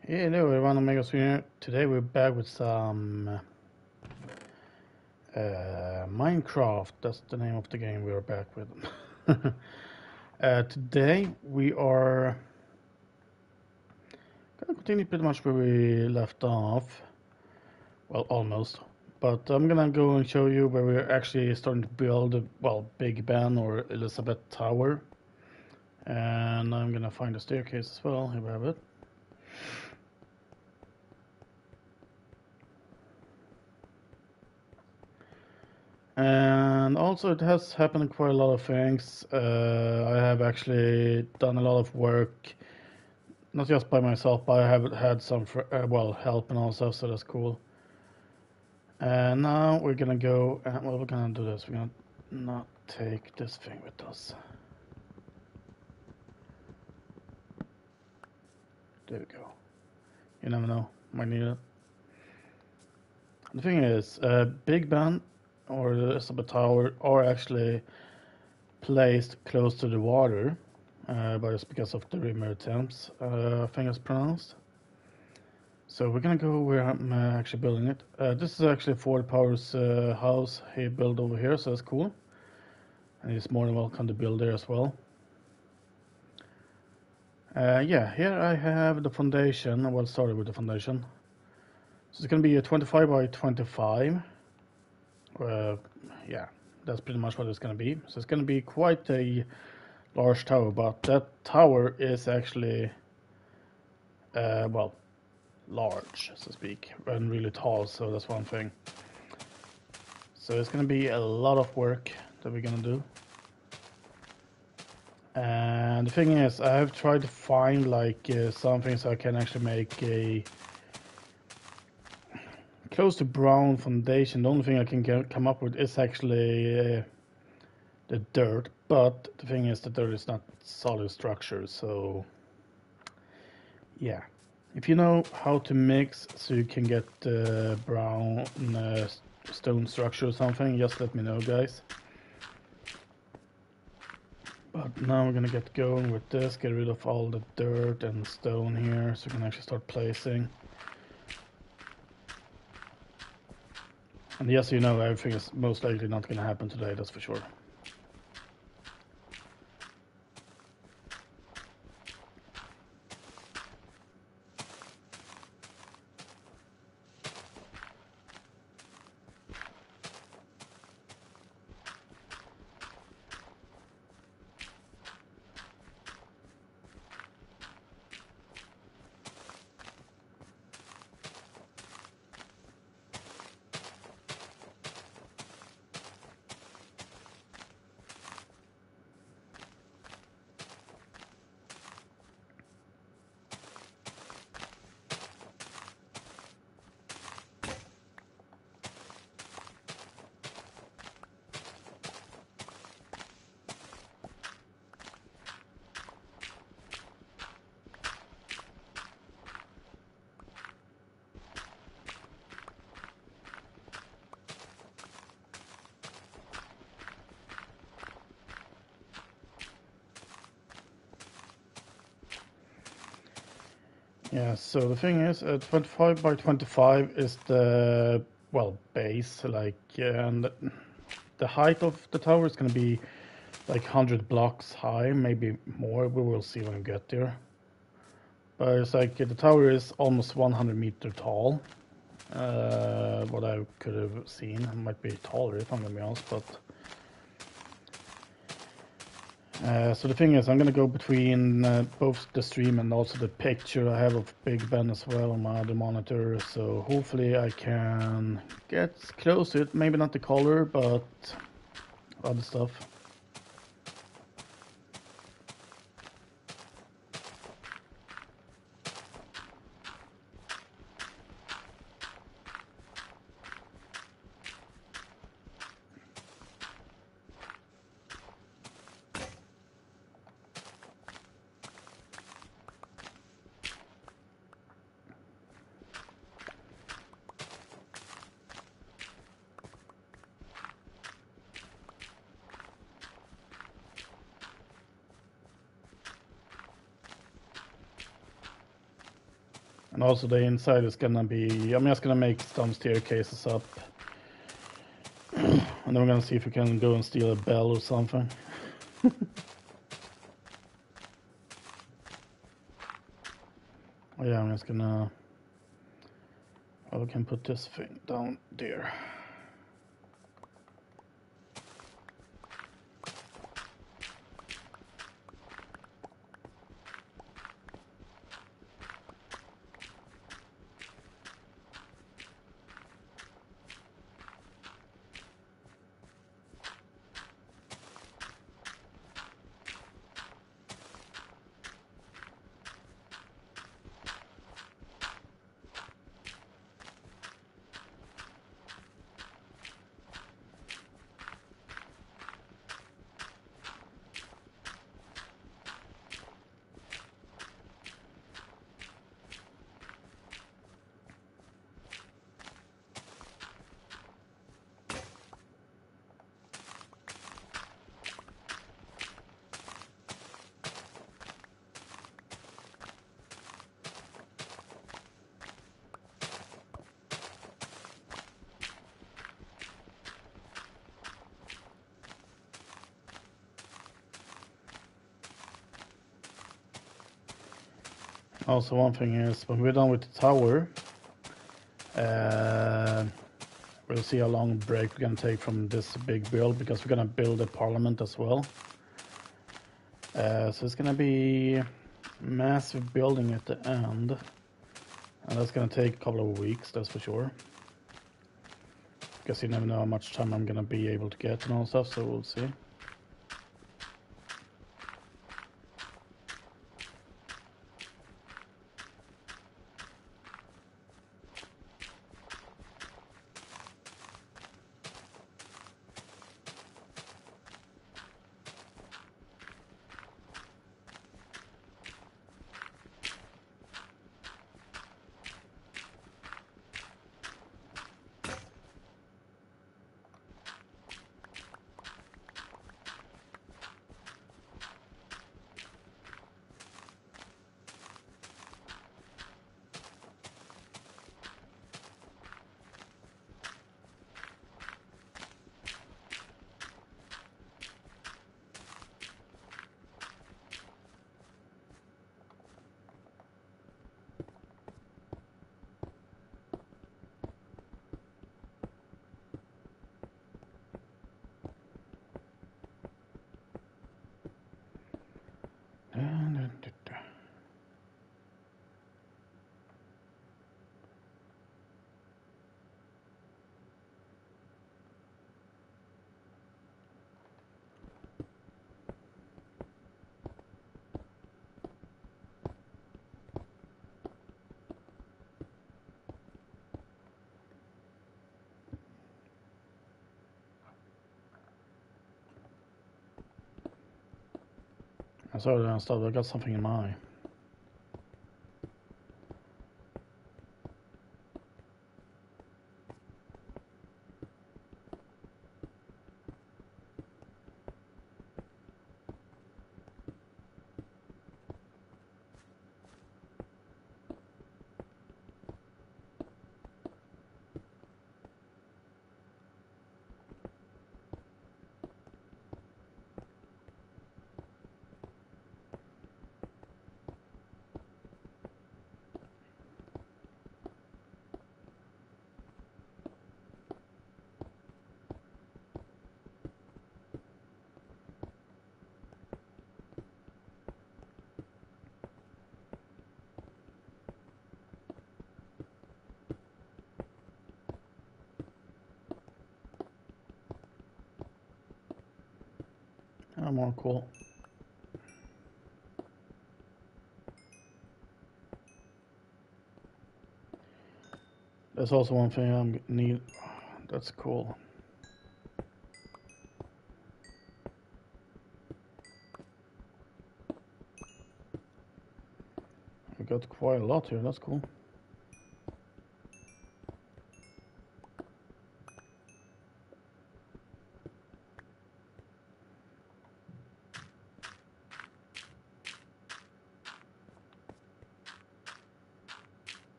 Hey, hello everyone, Omega here. Today we're back with some Minecraft. That's the name of the game we're back with. Today we are gonna continue pretty much where we left off. Well, almost. But I'm gonna go and show you where we're actually starting to build, Big Ben or Elizabeth Tower. And I'm gonna find a staircase as well. Here we have it. And also, it has happened quite a lot of things. I have actually done a lot of work, not just by myself, but I have had some help and all stuff, so that's cool. And now we're gonna go, we're gonna do this. We're gonna not take this thing with us. There we go. You never know, might need it. The thing is, Big Ben or the Elizabeth Tower are actually placed close to the water, but it's because of the river Thames, I think it's pronounced. So we're gonna go where I'm actually building it. This is actually Ford Power's house he built over here, so that's cool. And he's more than welcome to build there as well. Yeah, here I have the foundation. Well, started with the foundation. So it's gonna be a 25 by 25. Yeah, that's pretty much what it's gonna be. So it's gonna be quite a large tower, but that tower is actually, large, so to speak, and really tall, so that's one thing. So it's gonna be a lot of work that we're gonna do. And the thing is, I have tried to find something so I can actually make a close to brown foundation. The only thing I can come up with is actually the dirt, but the thing is the dirt is not solid structure, so yeah. If you know how to mix so you can get brown stone structure or something, just let me know, guys. But now we're gonna get going with this, get rid of all the dirt and stone here so we can actually start placing. And yes, you know, everything is most likely not gonna happen today, that's for sure. Yeah, so the thing is, 25 by 25 is the, base, and the height of the tower is going to be like 100 blocks high, maybe more, we will see when we get there. But it's like, the tower is almost 100-meter tall, what I could have seen. It might be taller if I'm going to be honest, but... So the thing is, I'm gonna go between both the stream and also the picture I have of Big Ben as well on my other monitor. So hopefully I can get close to it. Maybe not the color, but other stuff. And also the inside is gonna be, I'm just gonna make some staircases up. And then we're gonna see if we can go and steal a bell or something. Oh yeah, I'm just gonna, well, we can put this thing down there. Also, one thing is, when we're done with the tower, we'll see how long break we're gonna take from this big build, because we're gonna build a parliament as well. So it's gonna be massive building at the end, and that's gonna take a couple of weeks, that's for sure. Because you never know how much time I'm gonna be able to get and all stuff, so we'll see. Sorry, I got something in my eye. Oh, more cool. There's also one thing I need. That's cool. We got quite a lot here. That's cool.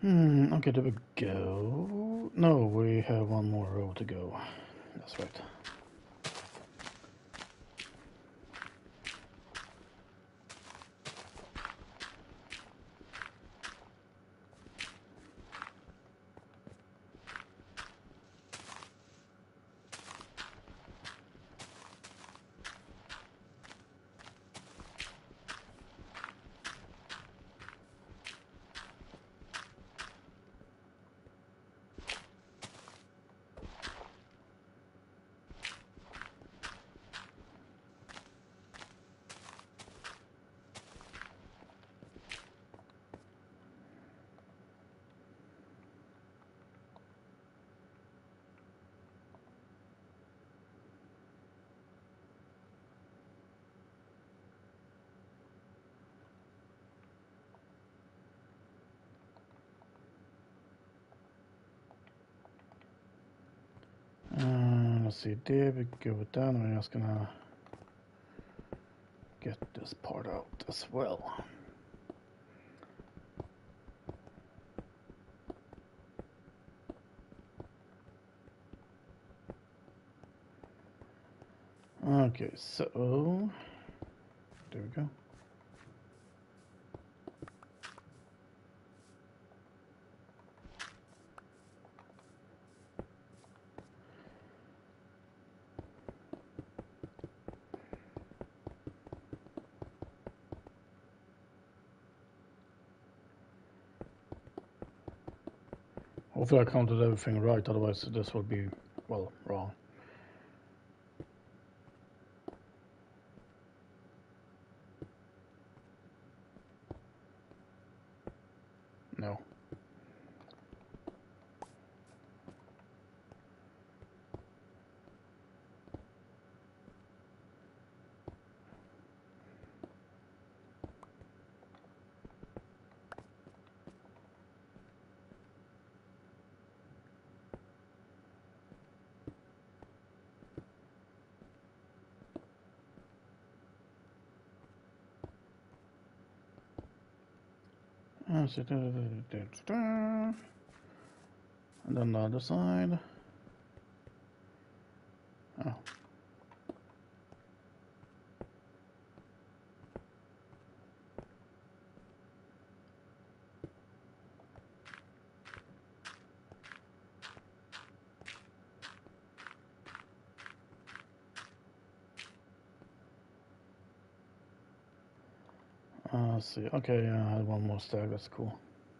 Okay, there we go. No, we have one more row to go. That's right. Let's see, there we go with that. I'm just gonna get this part out as well. Okay, so there we go. Hopefully I counted everything right, otherwise this would be, well, wrong. No. And then the other side. Oh. Let's see. Okay, yeah, I had one more stack. That's cool.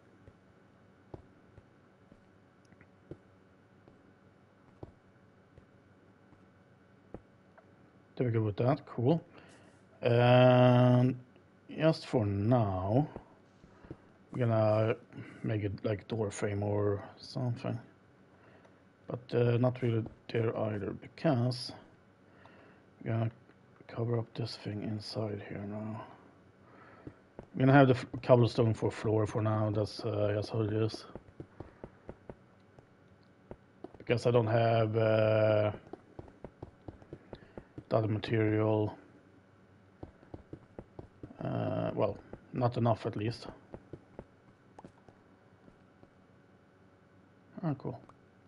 There we go with that. Cool. And just for now, we're gonna make it like door frame or something. But not really there either, because we're gonna cover up this thing inside here now. I'm gonna have the cobblestone for floor for now. That's how it is. Because I don't have the other material. Well, not enough at least. Ah, cool.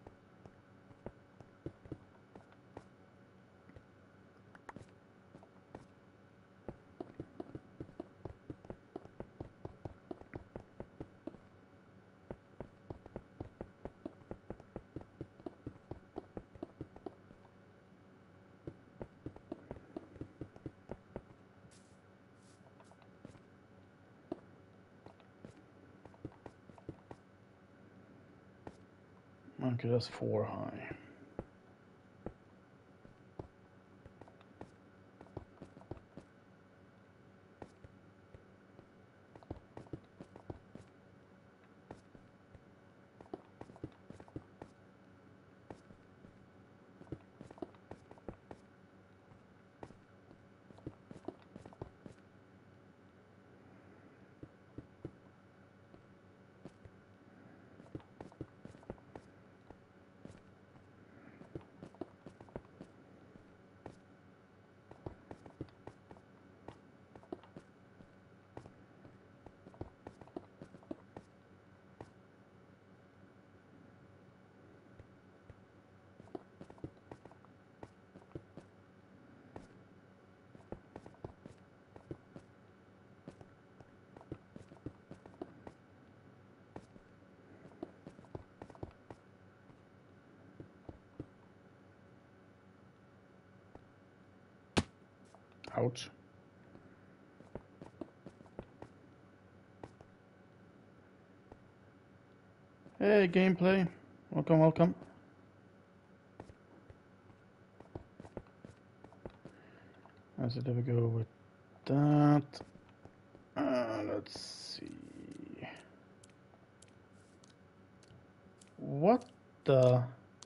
Okay, that's 4 high. Ouch. Hey, gameplay. Welcome, welcome. So there we go with that. Let's see. What the?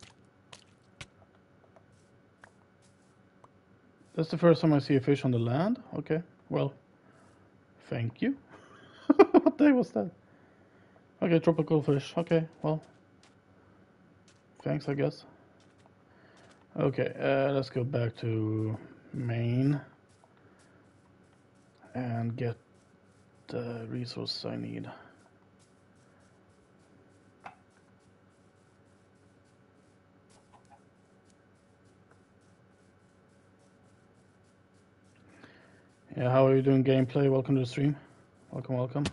That's the first time I see a fish on the land? Okay, well, thank you. What the heck was that? Okay, tropical fish. Okay, well, thanks, I guess. Okay, let's go back to main and get the resources I need. Yeah, how are you doing, gameplay? Welcome to the stream. Welcome, welcome.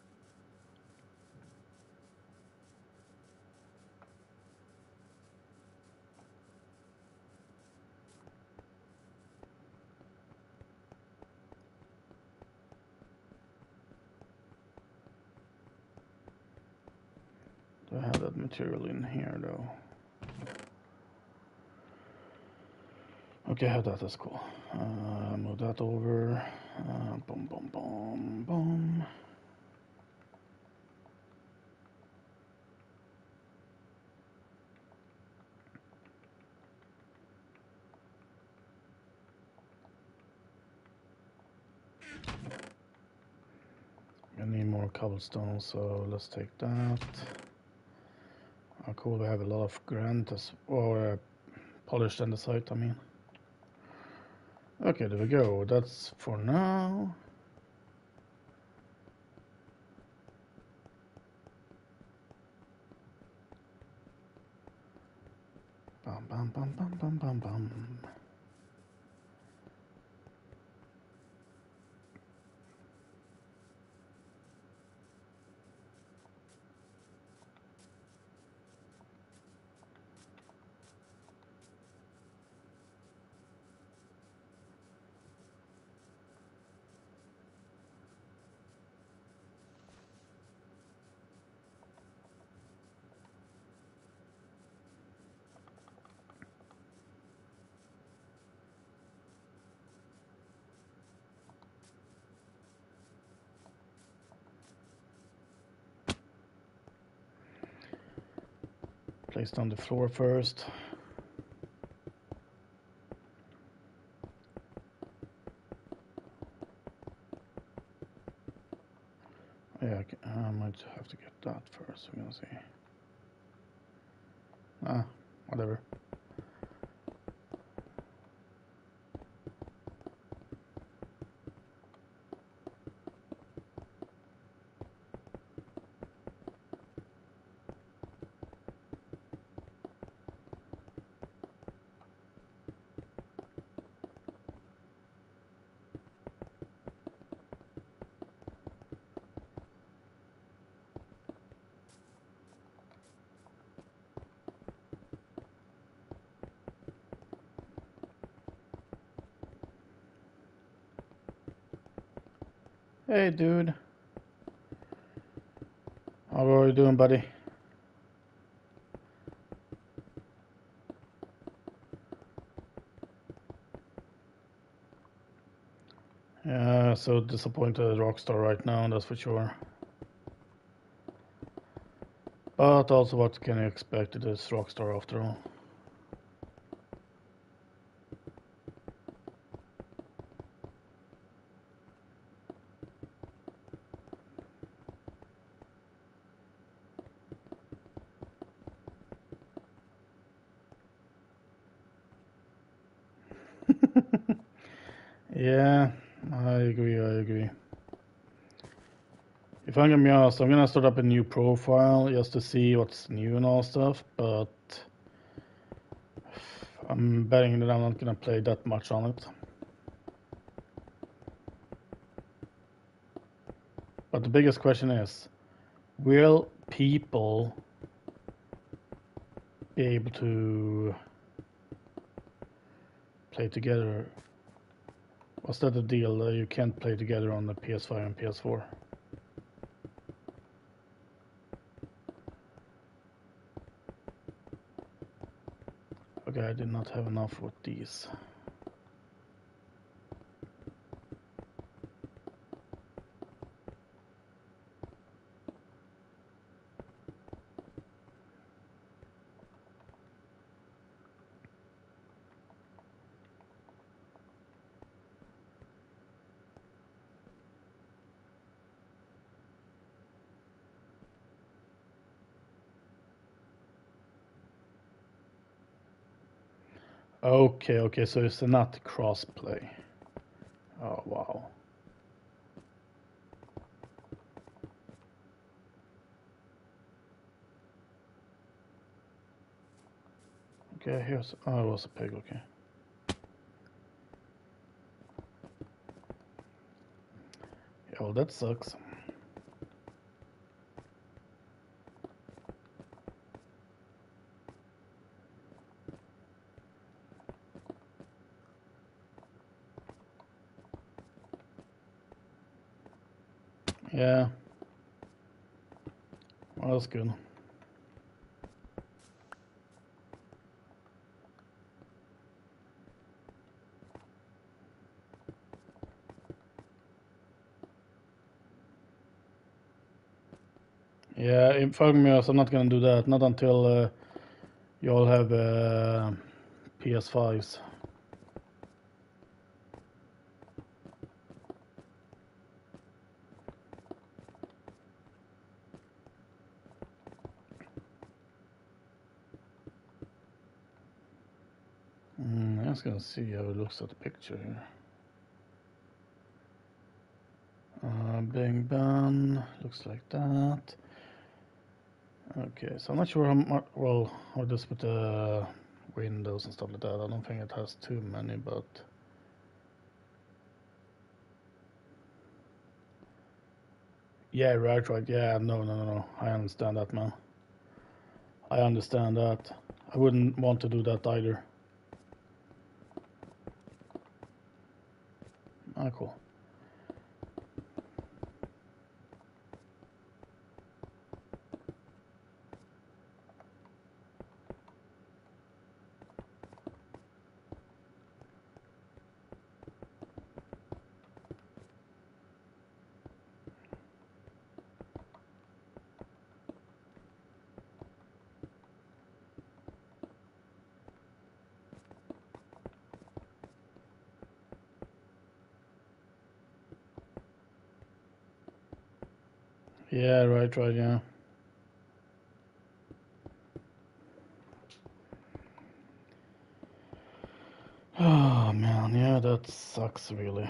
Do I have that material in here, though? Okay, I have that. That's cool. Move that over. Boom, boom, boom, boom. I need more cobblestone, so let's take that. Oh, cool. We have a lot of granite or polished andesite, I mean. Okay, there we go. That's for now. Bam, bam, bam, bam, bam, bam, bam. Place down the floor first. Yeah, I might have to get that first. We're gonna see. Whatever. Hey, dude. How are you doing, buddy? Yeah, so disappointed at Rockstar right now, that's for sure. But also, what can you expect? It is Rockstar after all. Yeah, I agree. If I'm gonna be honest, I'm gonna start up a new profile just to see what's new and all stuff, but I'm betting that I'm not gonna play that much on it. But the biggest question is, will people be able to play together? Was that the deal? You can't play together on the PS5 and PS4? Okay, I did not have enough with these. Okay, so it's not cross-play. Oh, wow. Okay, here's... Oh, it was a pig, okay. Yeah, well, that sucks. Yeah. Well, that's good. Yeah, inform me, I'm not gonna do that. Not until you all have PS5s. I'm just gonna see how it looks at the picture here. Bing Bang, looks like that. Okay, so I'm not sure how much, well, how this with the windows and stuff like that. I don't think it has too many, but yeah, right, yeah, no, I understand that, man. I understand that. I wouldn't want to do that either. Ah, cool. Yeah, right, yeah. Oh man, yeah, that sucks really.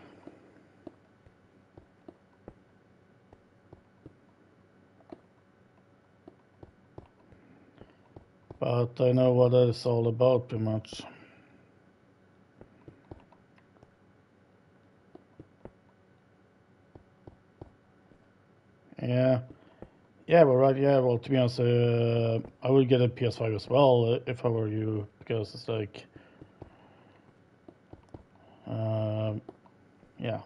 But I know what that is all about pretty much. Yeah. Yeah, well, right, yeah, well, to be honest, I would get a PS5 as well if I were you, because it's like, yeah.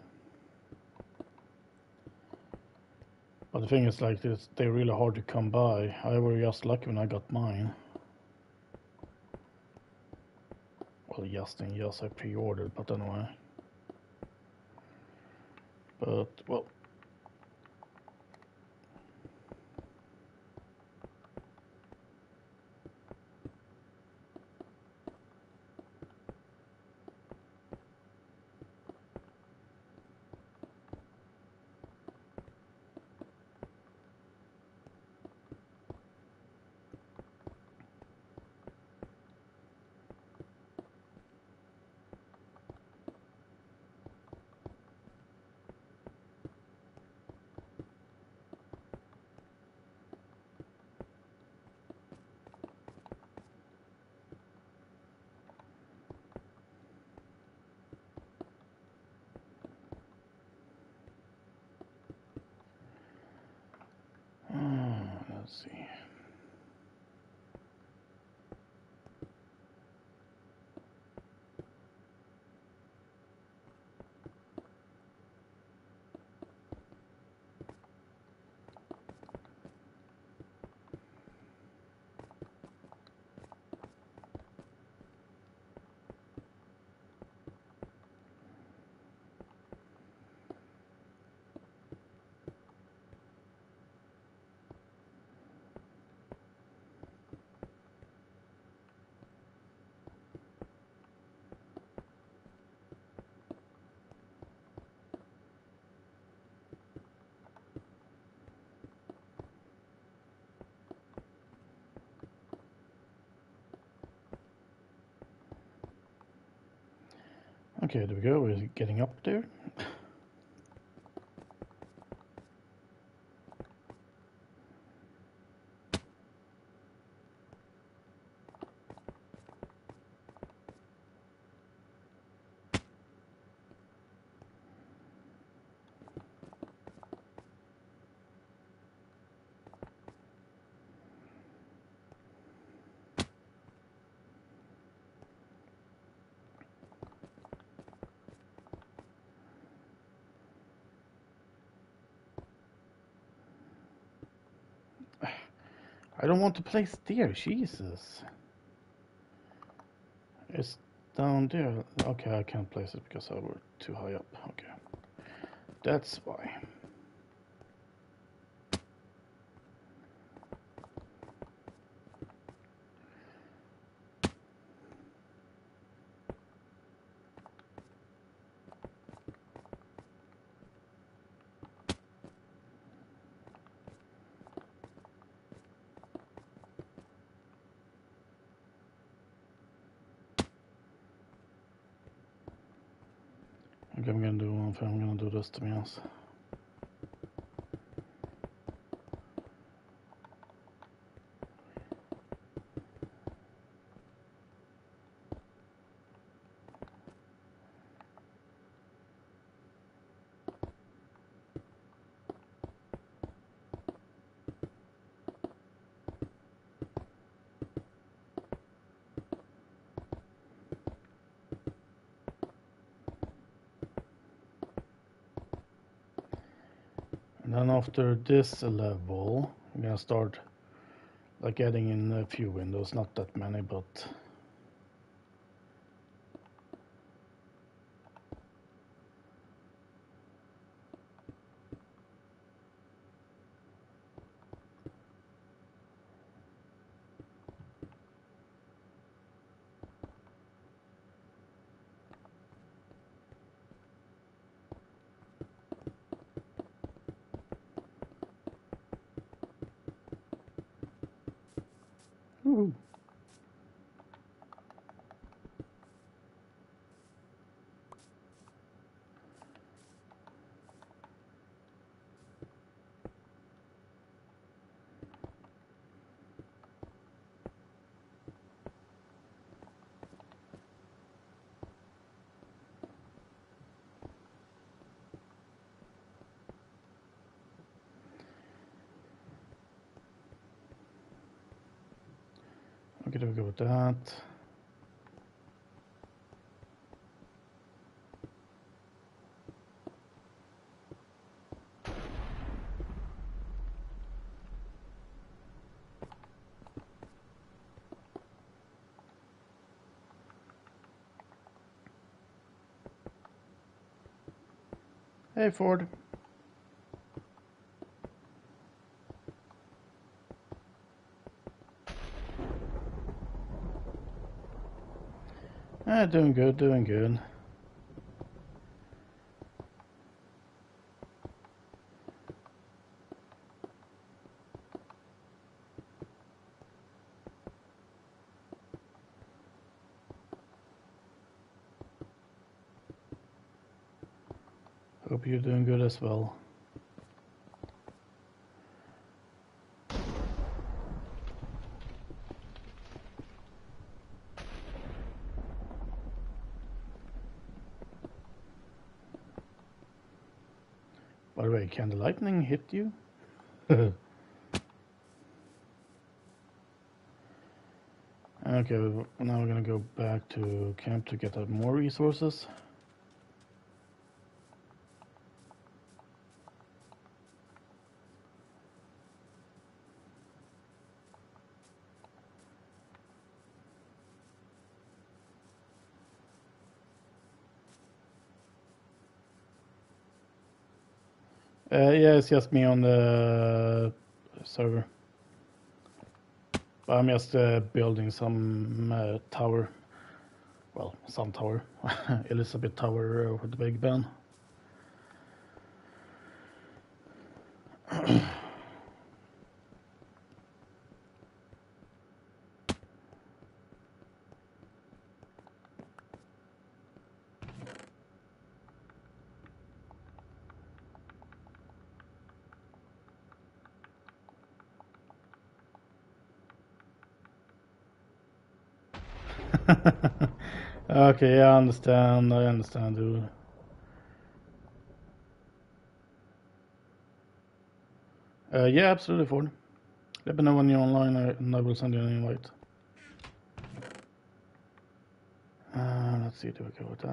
But the thing is, like, they're really hard to come by. I was just lucky when I got mine. Well, yes, I pre-ordered, but anyway. But, well. Okay, there we go. We're getting up there. I don't want to place there, Jesus. It's down there. Okay, I can't place it because I were too high up. Okay, that's why. Okay, I'm gonna do one thing. I'm gonna do this to be honest. And then after this level, I'm gonna start like adding in a few windows, not that many, but woohoo. Okay, there we go with that. Hey, Ford. Doing good, doing good. Hope you're doing good as well. By the way, can the lightning hit you? Okay, now we're gonna go back to camp to get more resources. Yeah, it's just me on the server. But I'm just building some tower. Well, some tower. Elizabeth Tower with the Big Ben. Okay, I understand. I understand, dude. Yeah, absolutely, Ford. Let me know when you're online, and I will send you an invite. Let's see, do we go with that?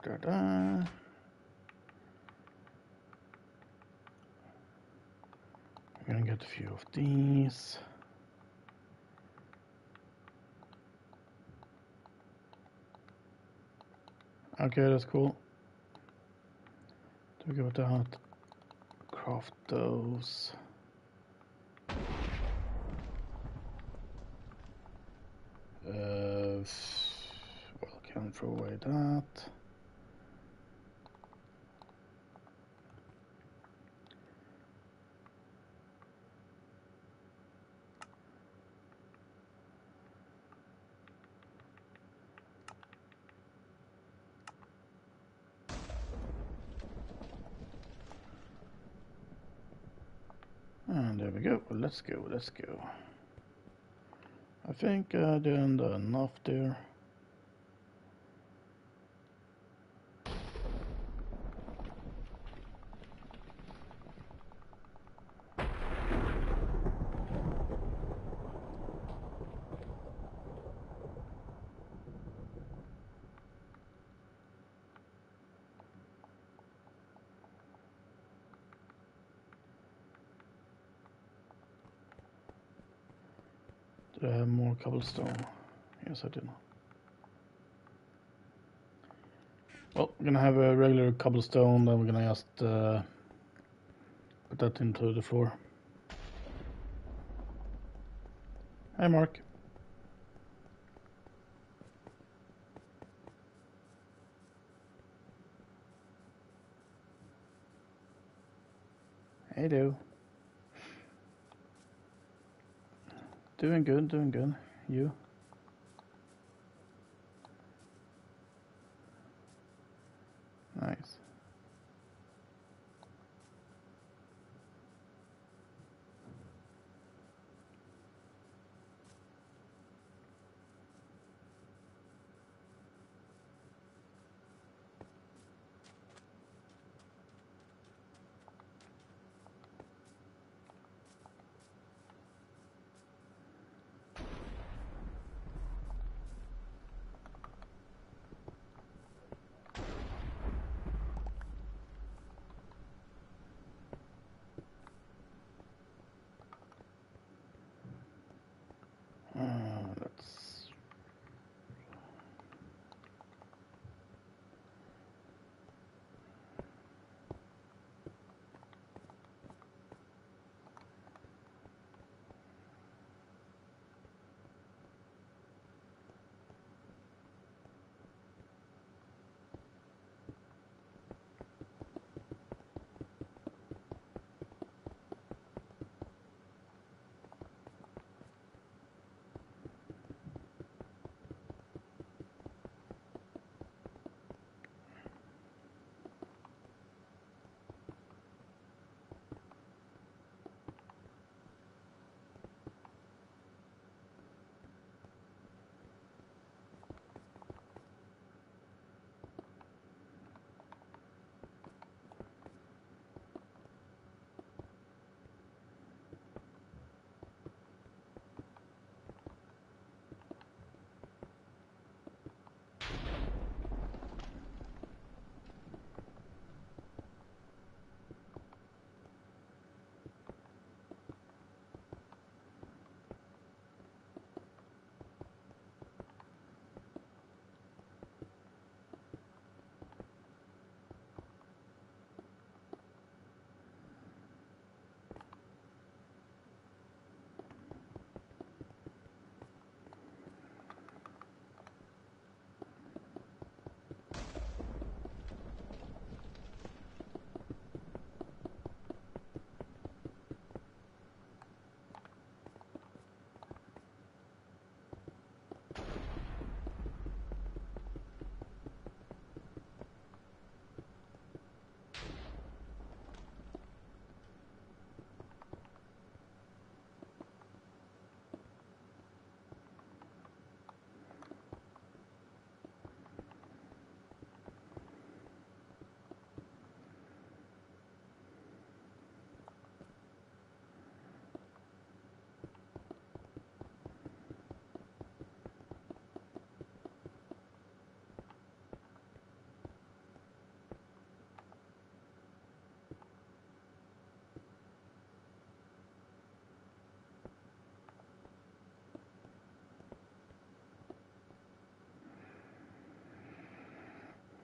I'm gonna get a few of these. Okay, that's cool. Do we go with that? Craft those. Well, can throw away that. And there we go. Let's go. Let's go. I think I did enough there. Do I have more cobblestone? Yes, I do. Well, we're gonna have a regular cobblestone, then we're gonna just put that into the floor. Hi, Mark. Hey, do. Doing good, doing good. You? Nice.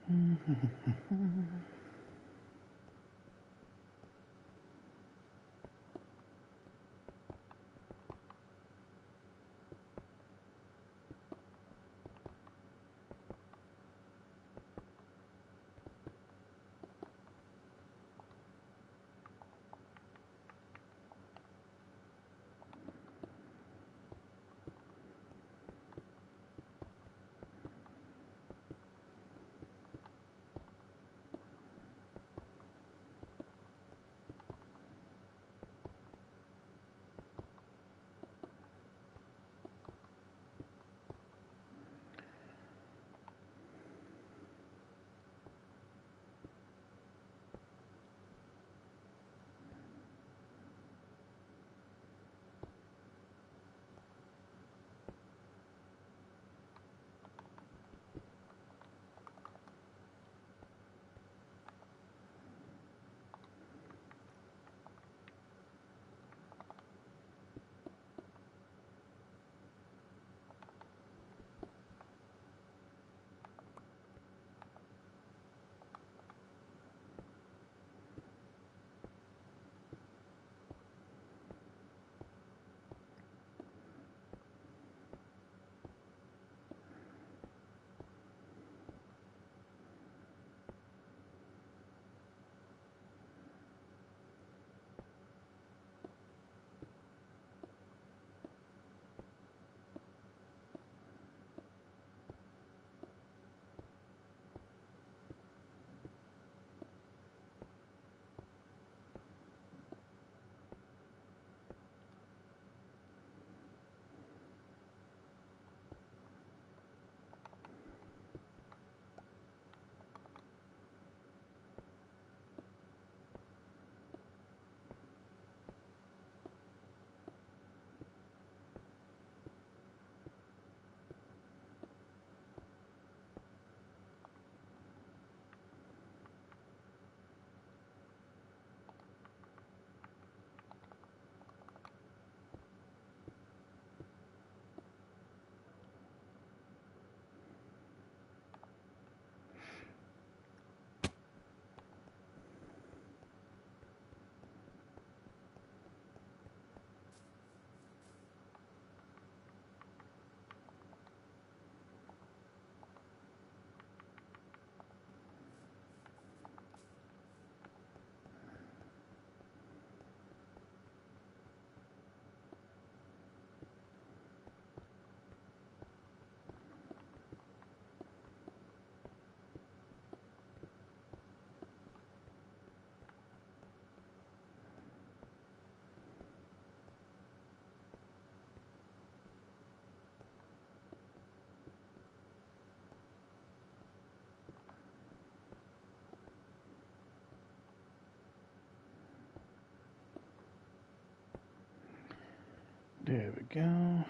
There we go.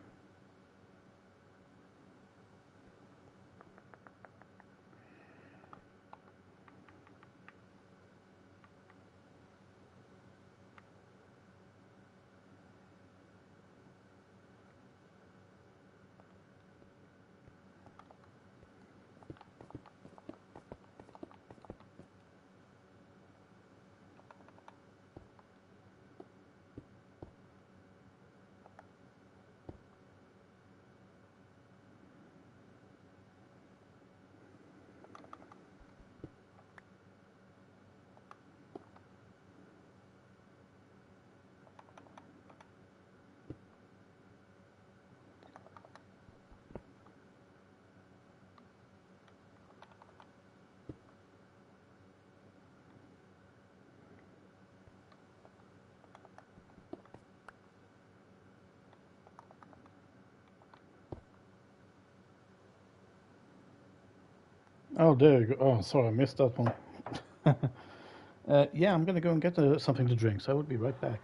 Oh, there you go. Oh, sorry, I missed that one. Yeah, I'm gonna go and get something to drink, so I will be right back.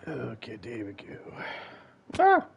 Okay, there we go. Ah!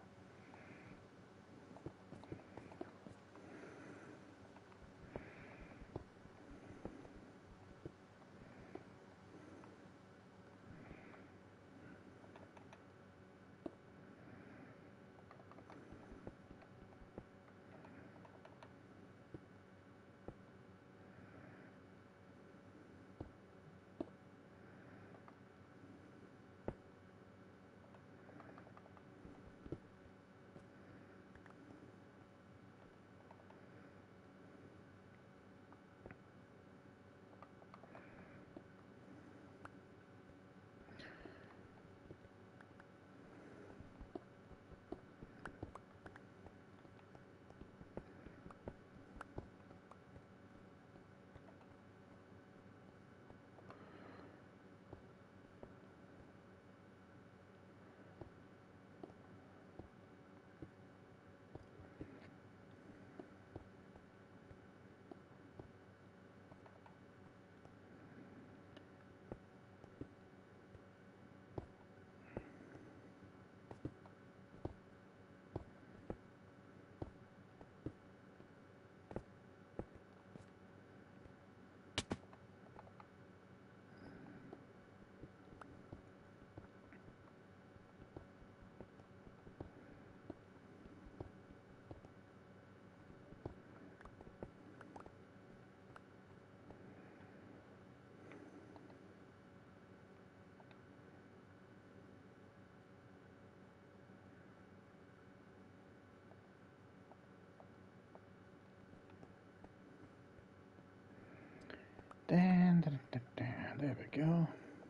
There we go.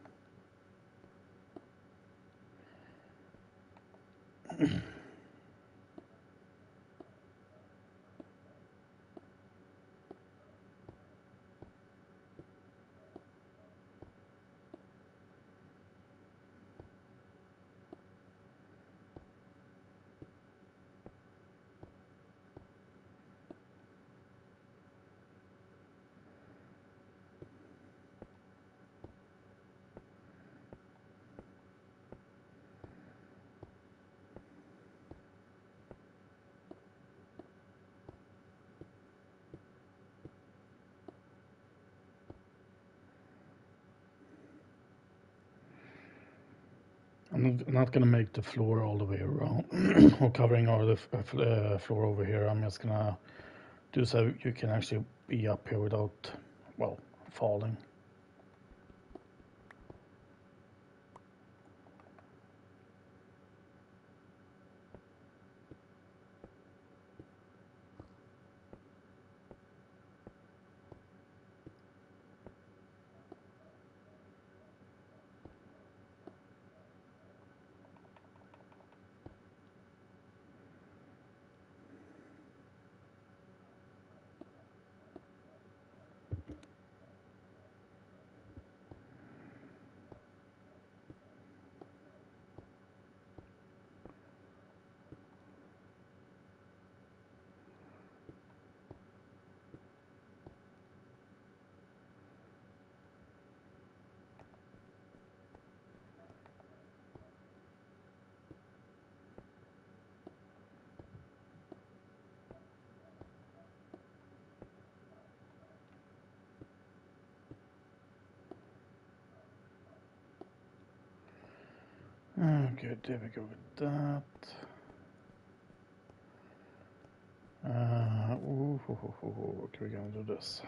I'm not gonna make the floor all the way around or covering all the floor over here. I'm just gonna do so you can actually be up here without, well, falling. Okay, there we go with that. Okay, we're gonna do this.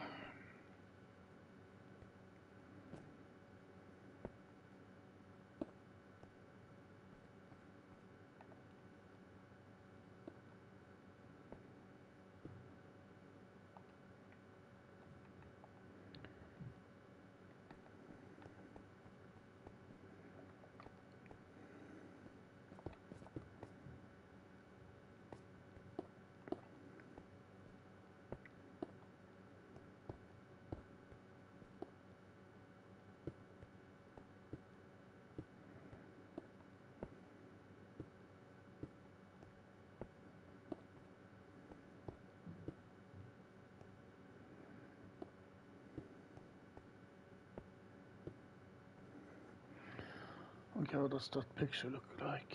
Okay, what does that picture look like?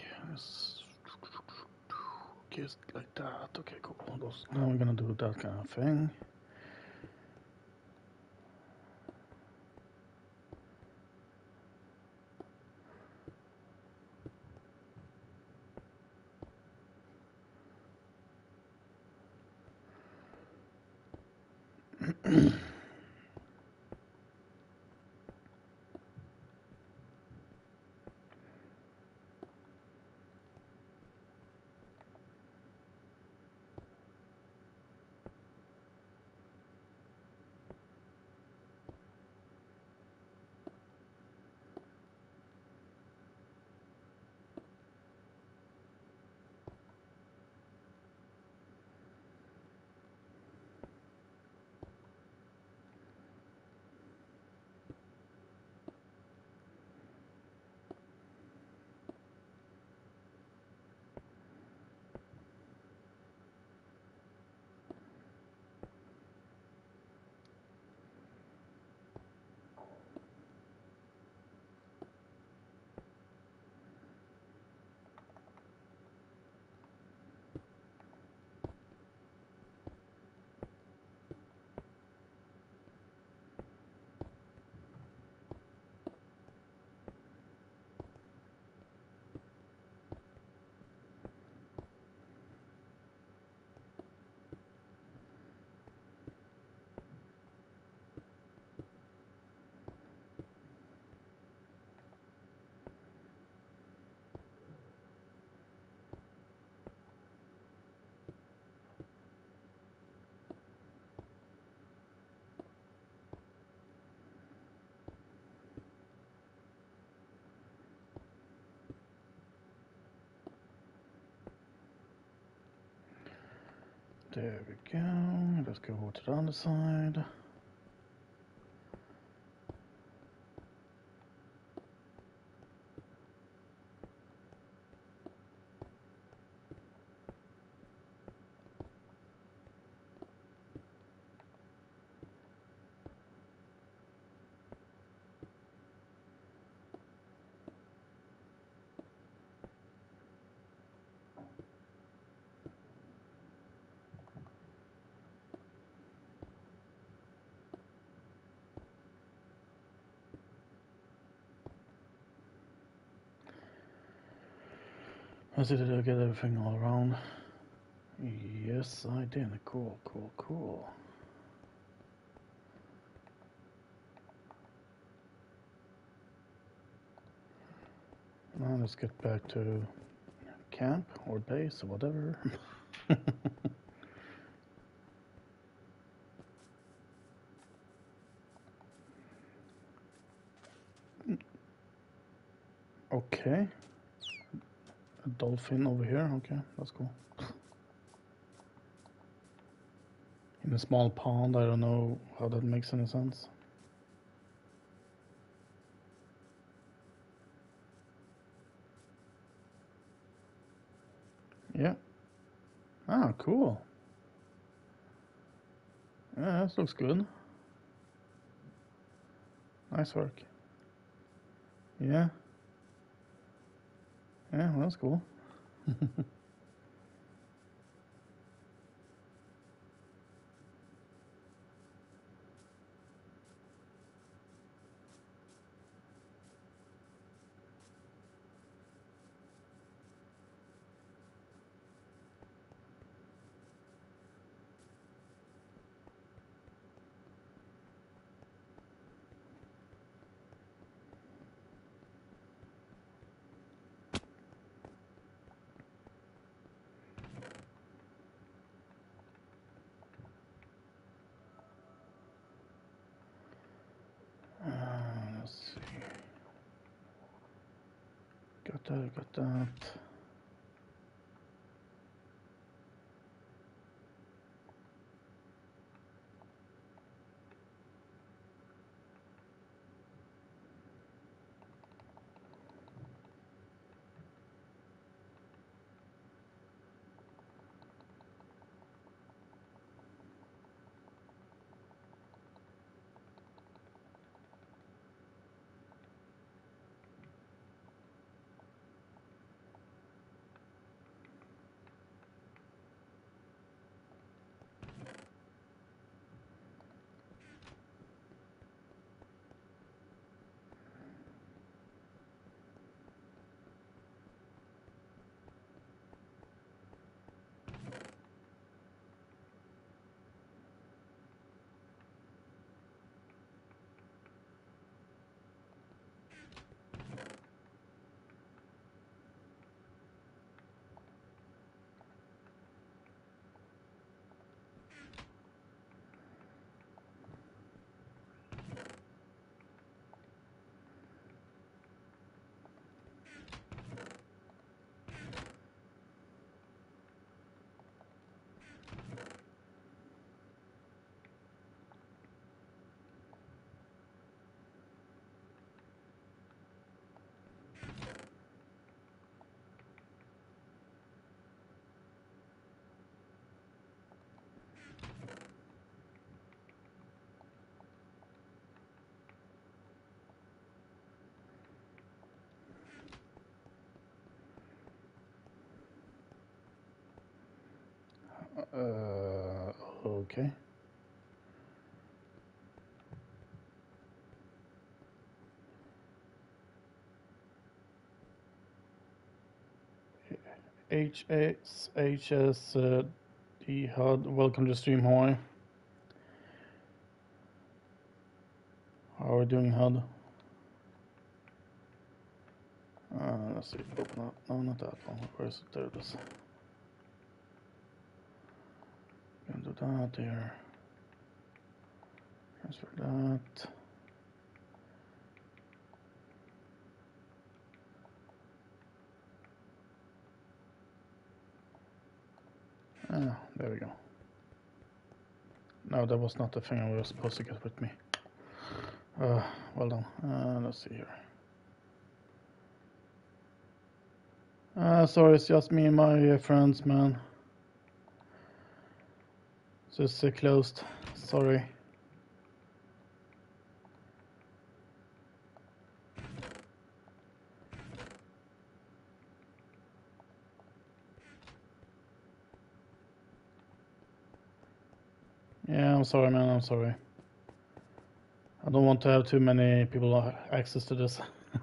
Just like that. Okay, cool. Now we're gonna do that kind of thing. There we go. Let's go over to the other side. Did I get everything all around? Yes, I did. Cool, cool, cool. Now let's get back to camp or base or whatever. Okay. A dolphin over here. Okay, that's cool. In a small pond, I don't know how that makes any sense. Yeah. Ah, cool. Yeah, that looks good. Nice work. Yeah. Yeah, well, that's cool. Let's see. Got that, got that. Okay. D HUD, welcome to stream, Hawaii. How are we doing, HUD? Let's see, open up. No, not that one. Where is it? There it is. Gonna do that here. Transfer that. There we go. No, that was not the thing I was supposed to get with me. Well done. Let's see here. Sorry, it's just me and my friends, man. So it's closed. Sorry. Yeah, I'm sorry, man. I'm sorry. I don't want to have too many people access to this.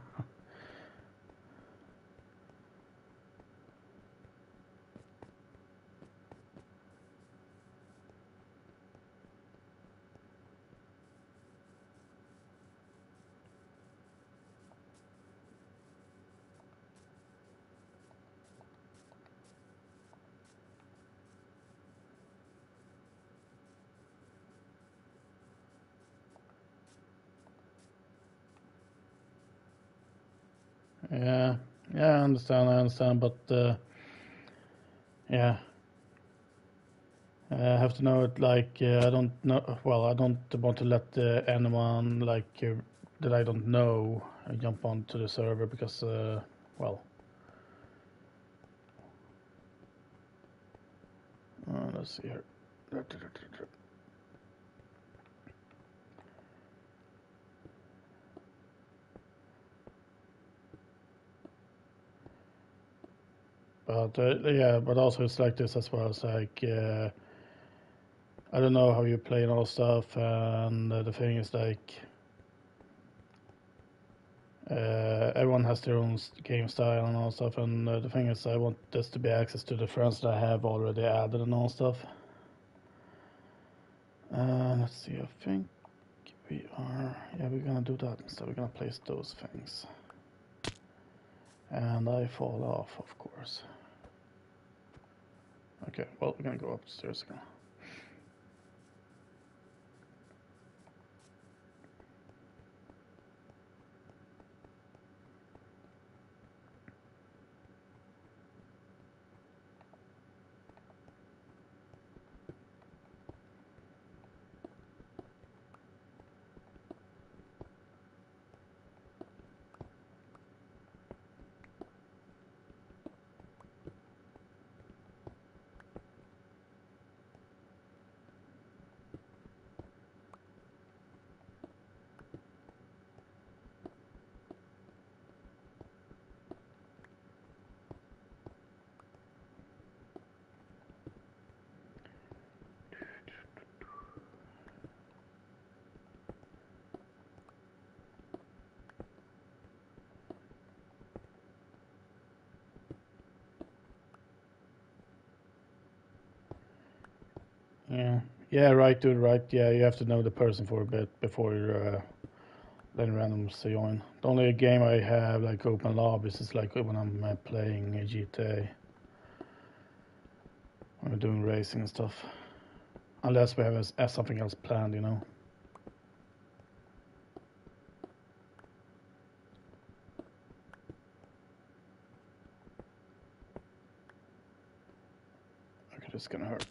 Yeah, I understand, but yeah, I have to know it. Like, I don't know. Well, I don't want to let anyone like that I don't know jump onto the server because, well, let's see here. But yeah, but also it's like this as well. It's like I don't know how you play and all stuff, and the thing is like everyone has their own game style and all stuff, and the thing is I want this to be access to the friends that I have already added and all stuff. Let's see, I think we're gonna do that instead. We're gonna place those things. And I fall off, of course. Okay, well, we're gonna go upstairs again. Yeah, right, dude, right. Yeah, you have to know the person for a bit before you're letting randoms join. The only game I have like open lobbies is like when I'm playing GTA. When we're doing racing and stuff. Unless we have something else planned, you know. Okay, this is gonna hurt.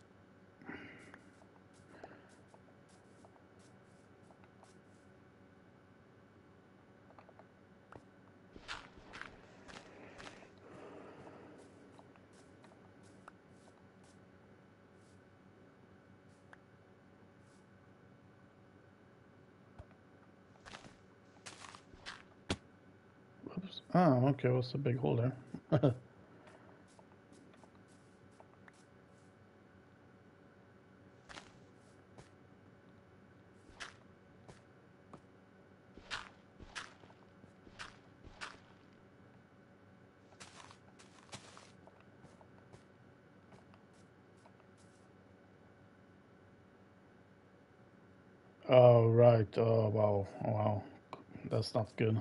Whoops. Oh, okay, what's the big hole there? Oh, right. Oh, wow. Oh, wow. That's not good.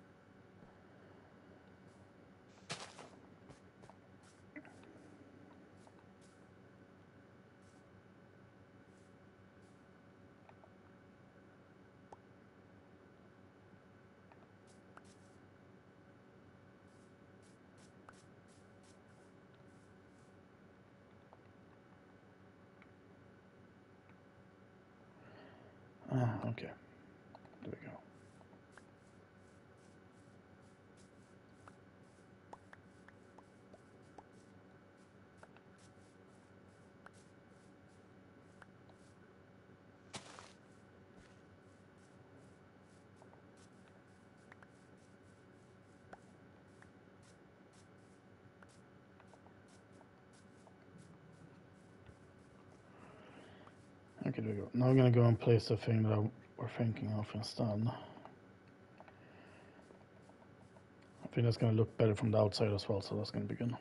Ah, okay. There we go. Okay, there we go. Now I'm gonna go and place the thing that we're thinking of instead. I think that's gonna look better from the outside as well, so that's gonna be good.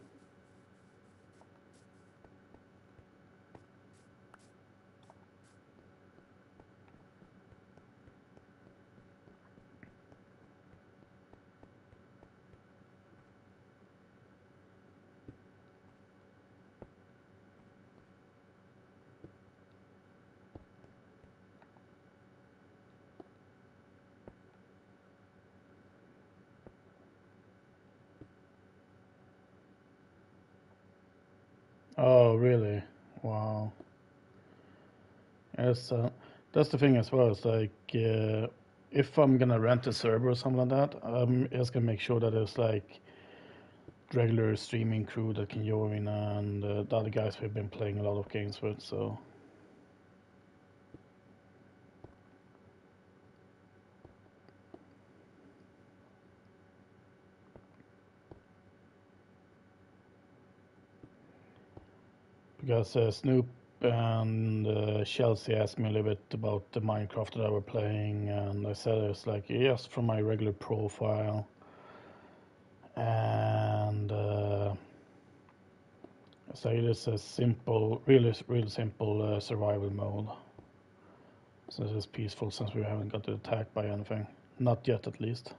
Oh, really? Wow. Yes, that's the thing as well. It's like if I'm gonna rent a server or something like that, I'm just gonna make sure that there's like regular streaming crew that can join and the other guys we've been playing a lot of games with. So because Snoop and Chelsea asked me a little bit about the Minecraft that I were playing, and I said it's like yes from my regular profile, and so it is a simple, really simple survival mode. So it's peaceful since we haven't got attacked by anything, not yet at least.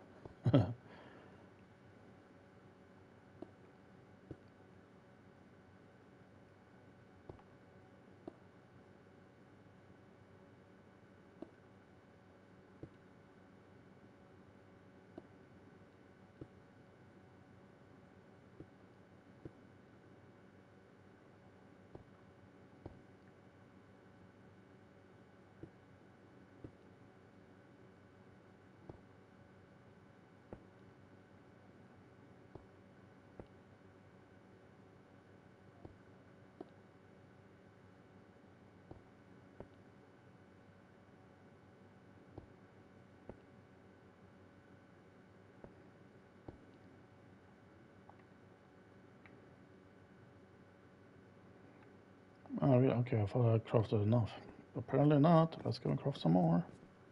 Oh, yeah, okay, I thought I crafted enough. Apparently not. Let's go and craft some more.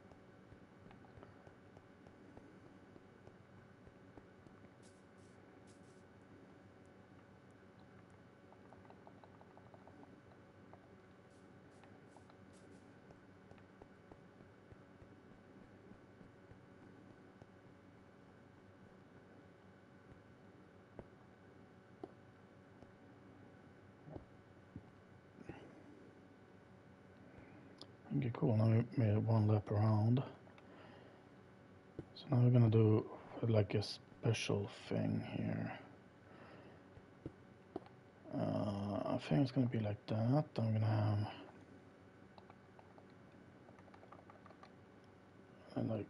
Okay, cool. Now we made one lap around. So now we're gonna do like a special thing here. I think it's gonna be like that. I'm gonna have like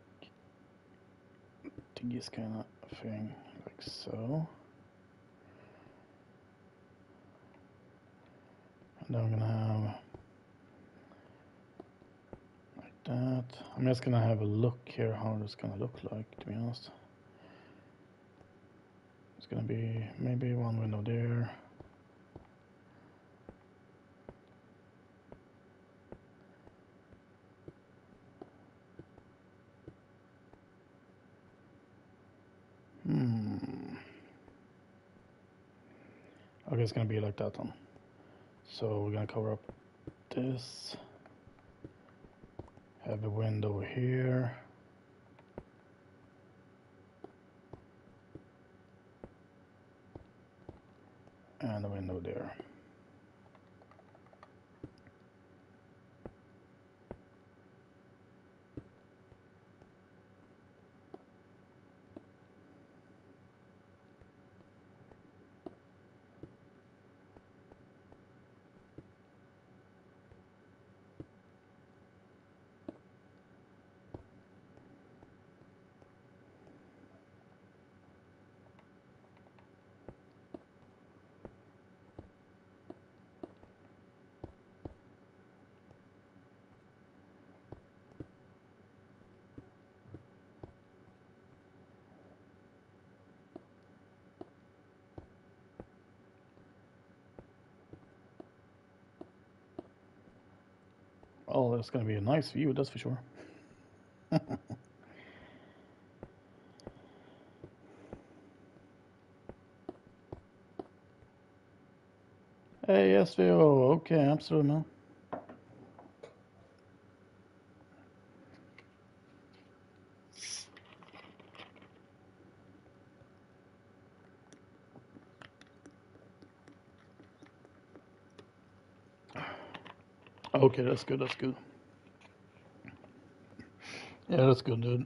this kind of thing, like so. And then I'm gonna have like that. I'm just gonna have a look here how it's gonna look like, to be honest. It's gonna be maybe one window there. Okay, it's gonna be like that then. So we're gonna cover up this, Have a window here. And a window there. Oh, that's going to be a nice view, that's for sure. Hey, SWE, okay, absolutely, man. Okay, that's good, that's good. Yeah, that's good, dude.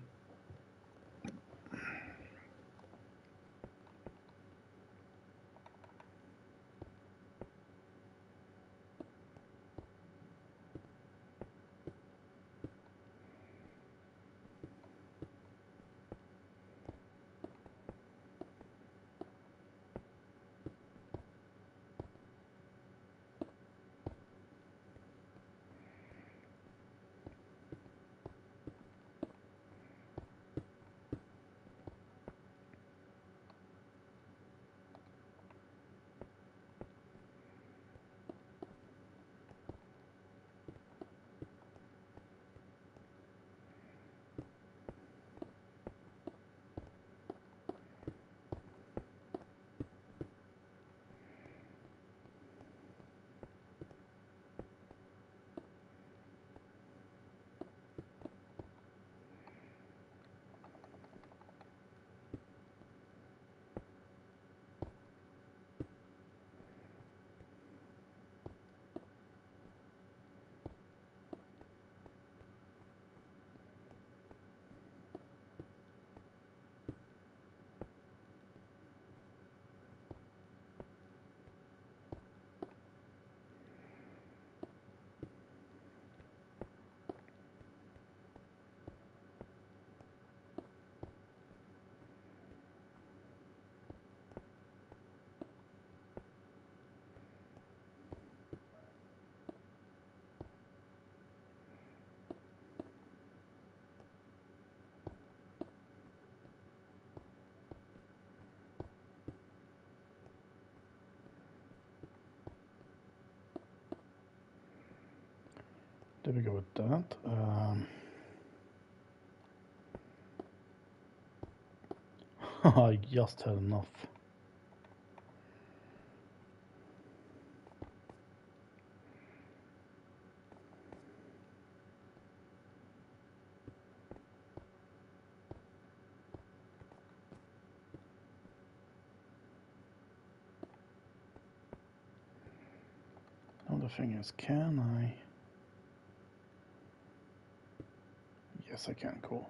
There we go with that. I just had enough. Now the thing is, can I? Yes, I can. Cool.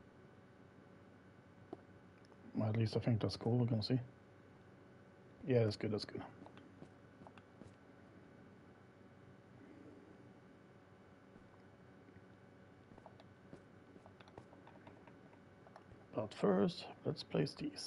Well, at least I think that's cool. We're gonna see. Yeah, that's good. That's good. But first, let's place these.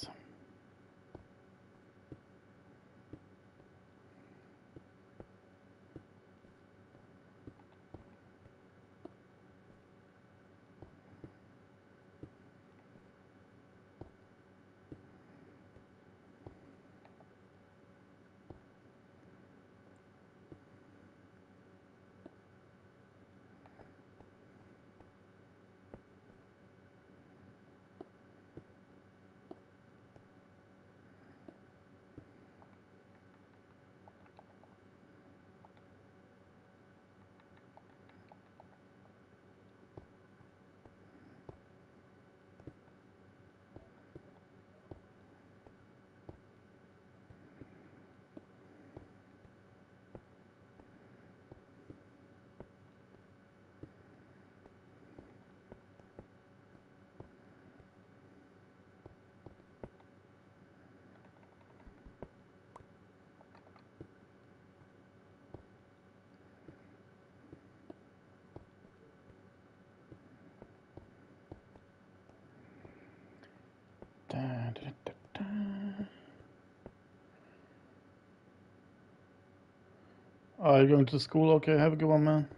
Are you going to school? Okay, have a good one, man.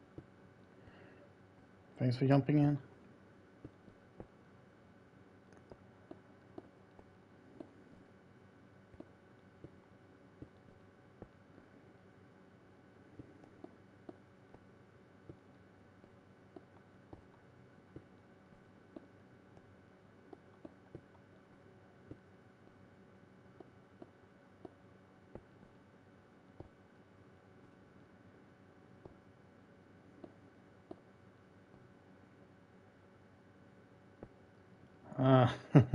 Thanks for jumping in. Ah.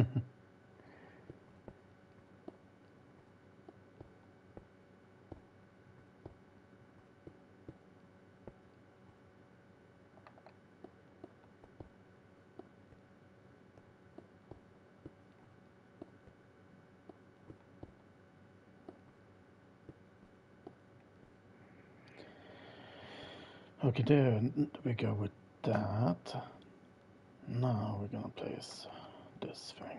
Okay, there we go with that. Now we're gonna place this thing.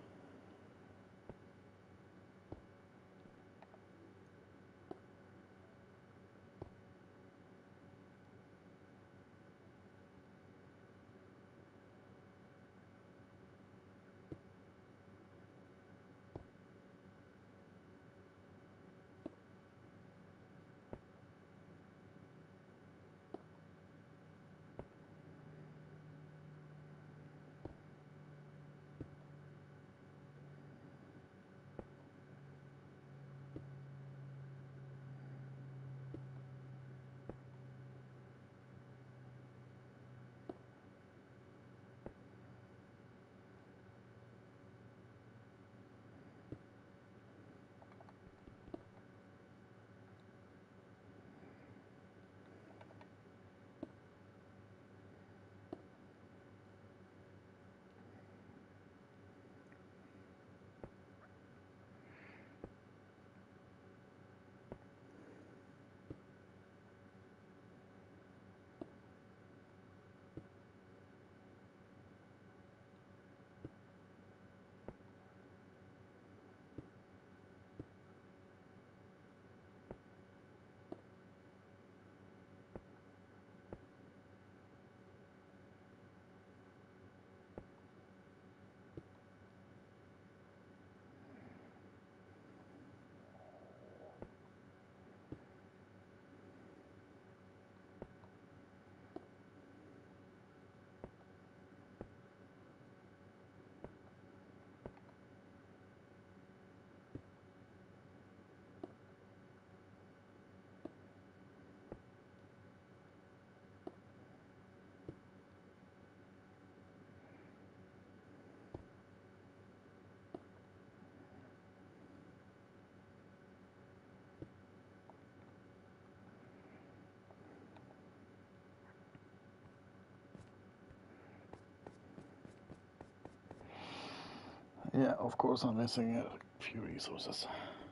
Yeah, of course I'm missing a few resources.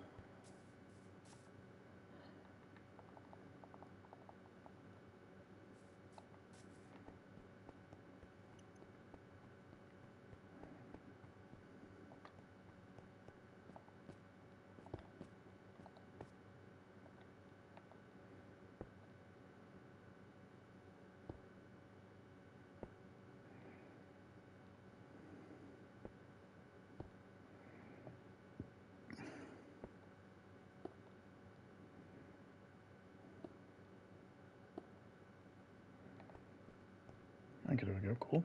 Okay, there we go, cool.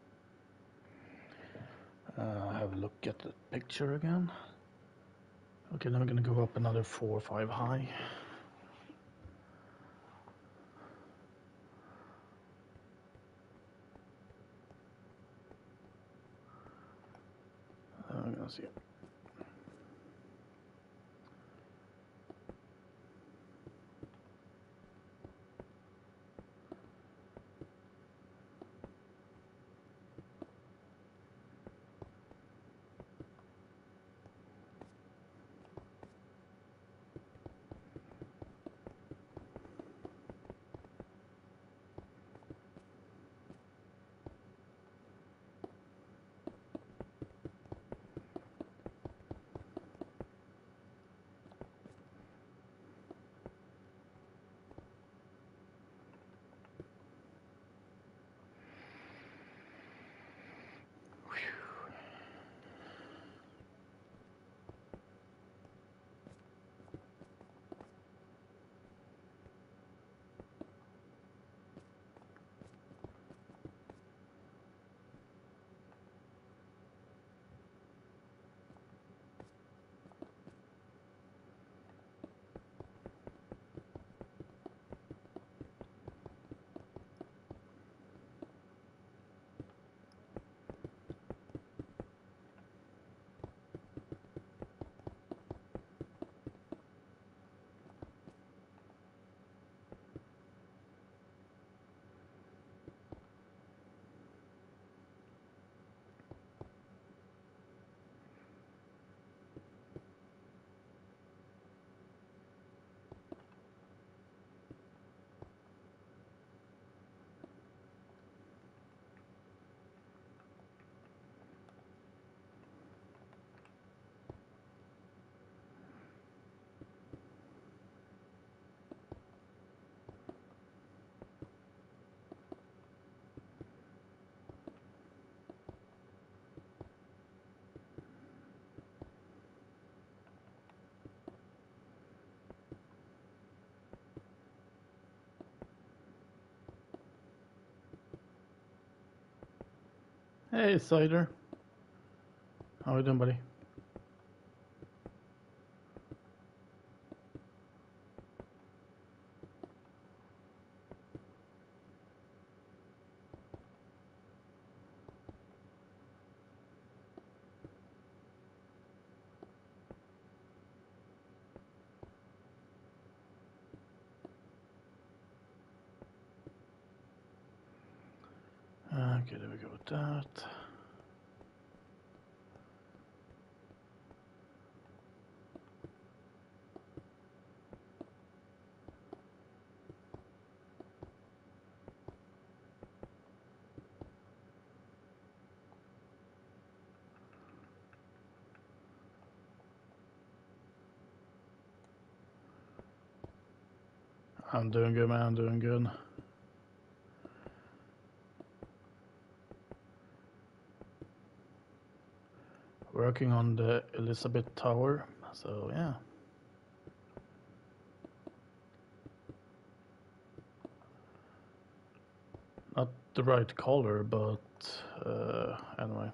Have a look at the picture again. Okay, now we're gonna go up another 4 or 5 high. I'm gonna see it. Hey, Cider. How you doing, buddy? Okay, there we go with that. I'm doing good, man. I'm doing good. Working on the Elizabeth Tower, so yeah. Not the right color, but anyway.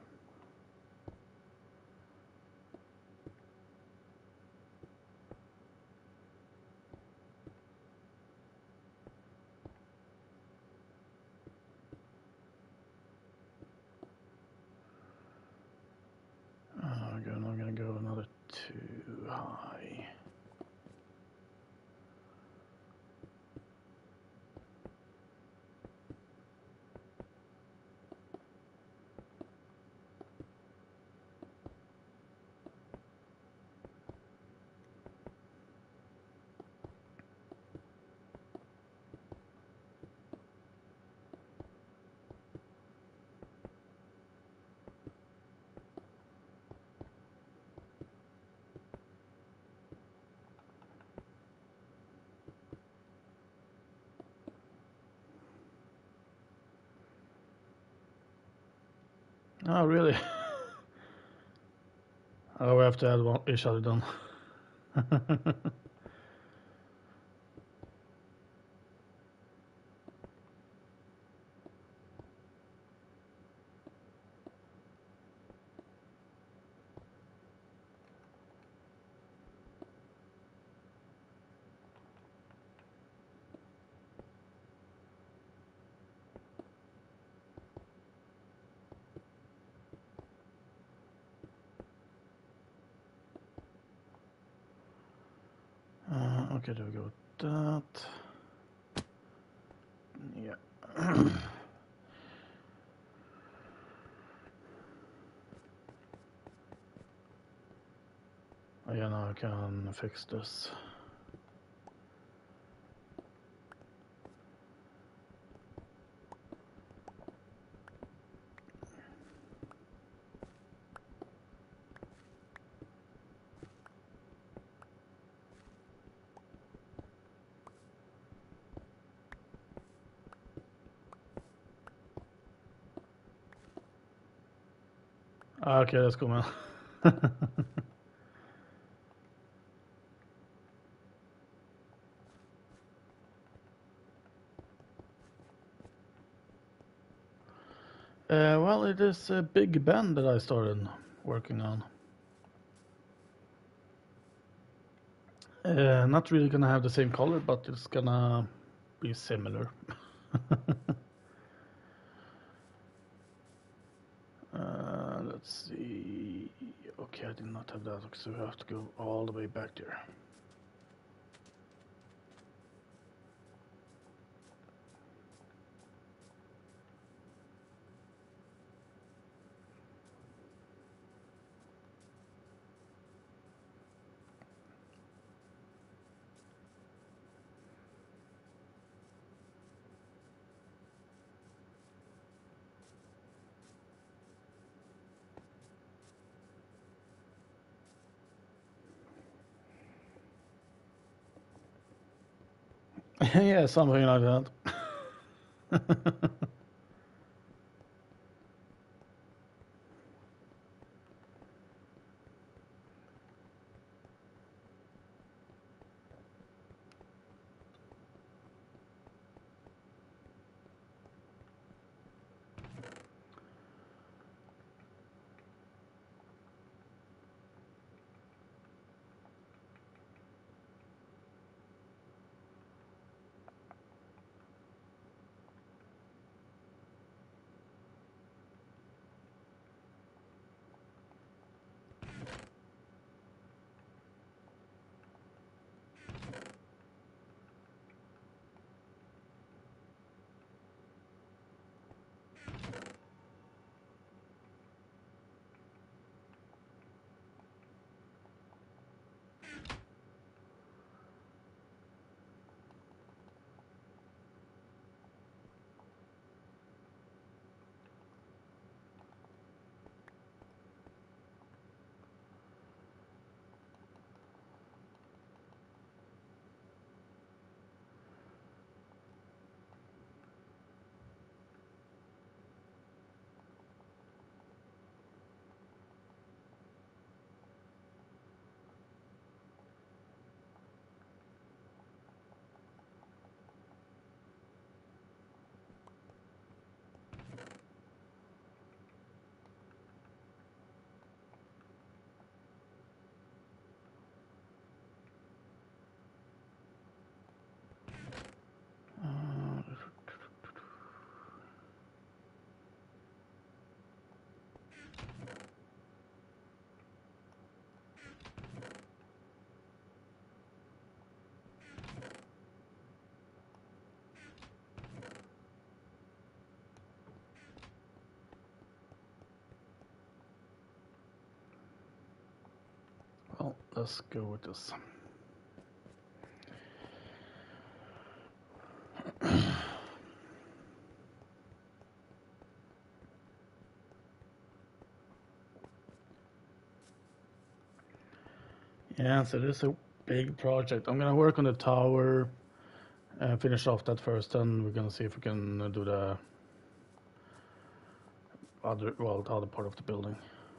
I'm gonna go another 2 high. Oh, really? Oh, we have to add each other then. Okay, there we go with that. Yeah. Oh, yeah, now I can fix this. Okay, that's cool, man. Well, it is a big band that I started working on. Not really gonna have the same color, but it's gonna be similar. Let's see. Okay, I did not have that, so we have to go all the way back there. Yeah, something like that. Well, let's go with this. Yeah, so this is a big project. I'm gonna work on the tower, finish off that first, then we're gonna see if we can do the other part of the building.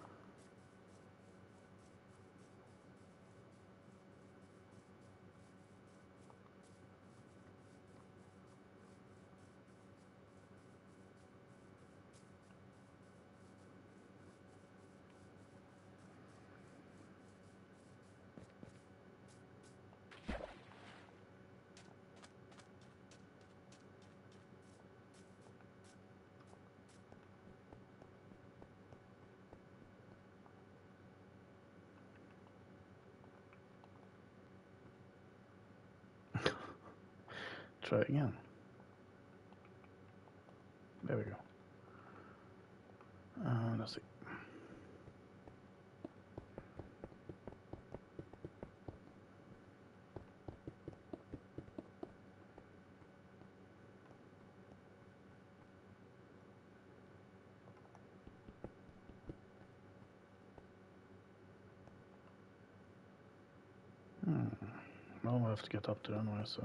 Try again. There we go. Let's see. Well, we'll have to get up there anyway, so.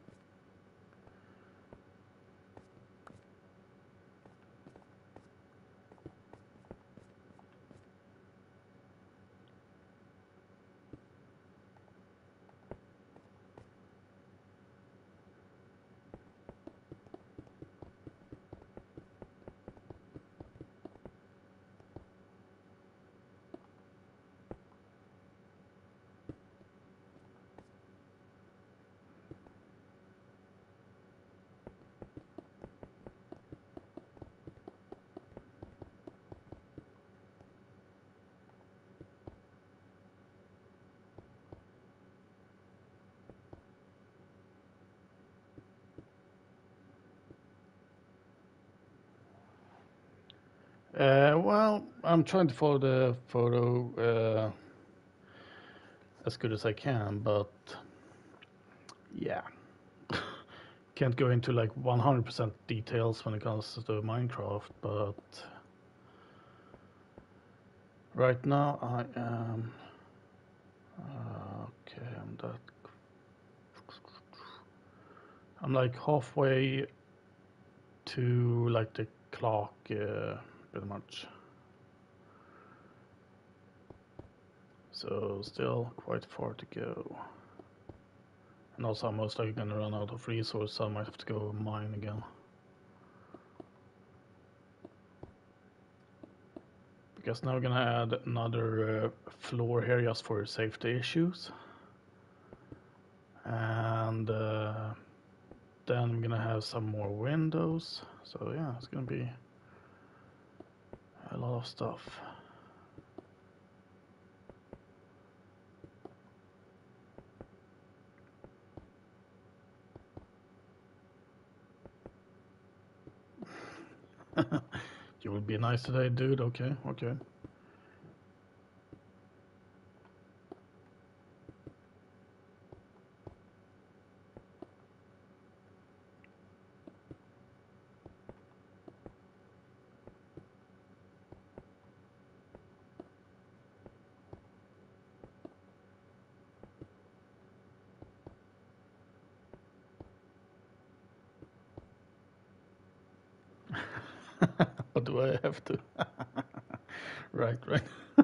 Well, I'm trying to follow the photo as good as I can, but yeah, can't go into like 100% details when it comes to Minecraft, but right now I am okay. I'm like halfway to like the clock, pretty much. So still quite far to go. And also I'm most likely gonna run out of resources, so I might have to go mine again. Because now we're gonna add another floor here just for safety issues. And then I'm gonna have some more windows. So yeah, it's gonna be a lot of stuff. You will be nice today, dude. Okay, okay. What do I have to? Right, right.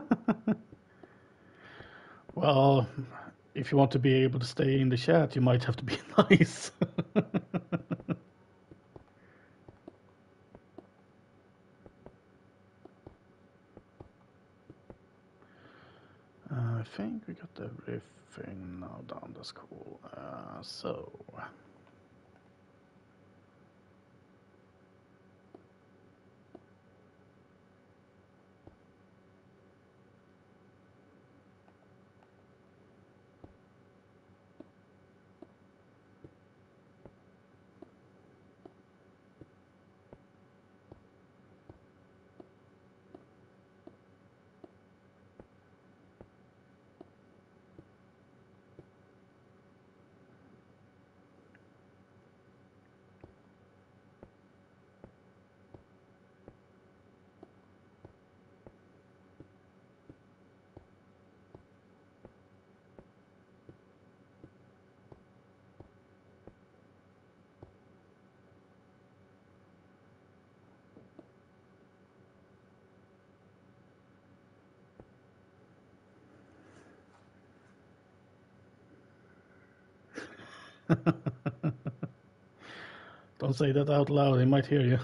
Well, if you want to be able to stay in the chat, you might have to be nice. I think we got everything now done. That's cool. So. Don't say that out loud, they might hear you.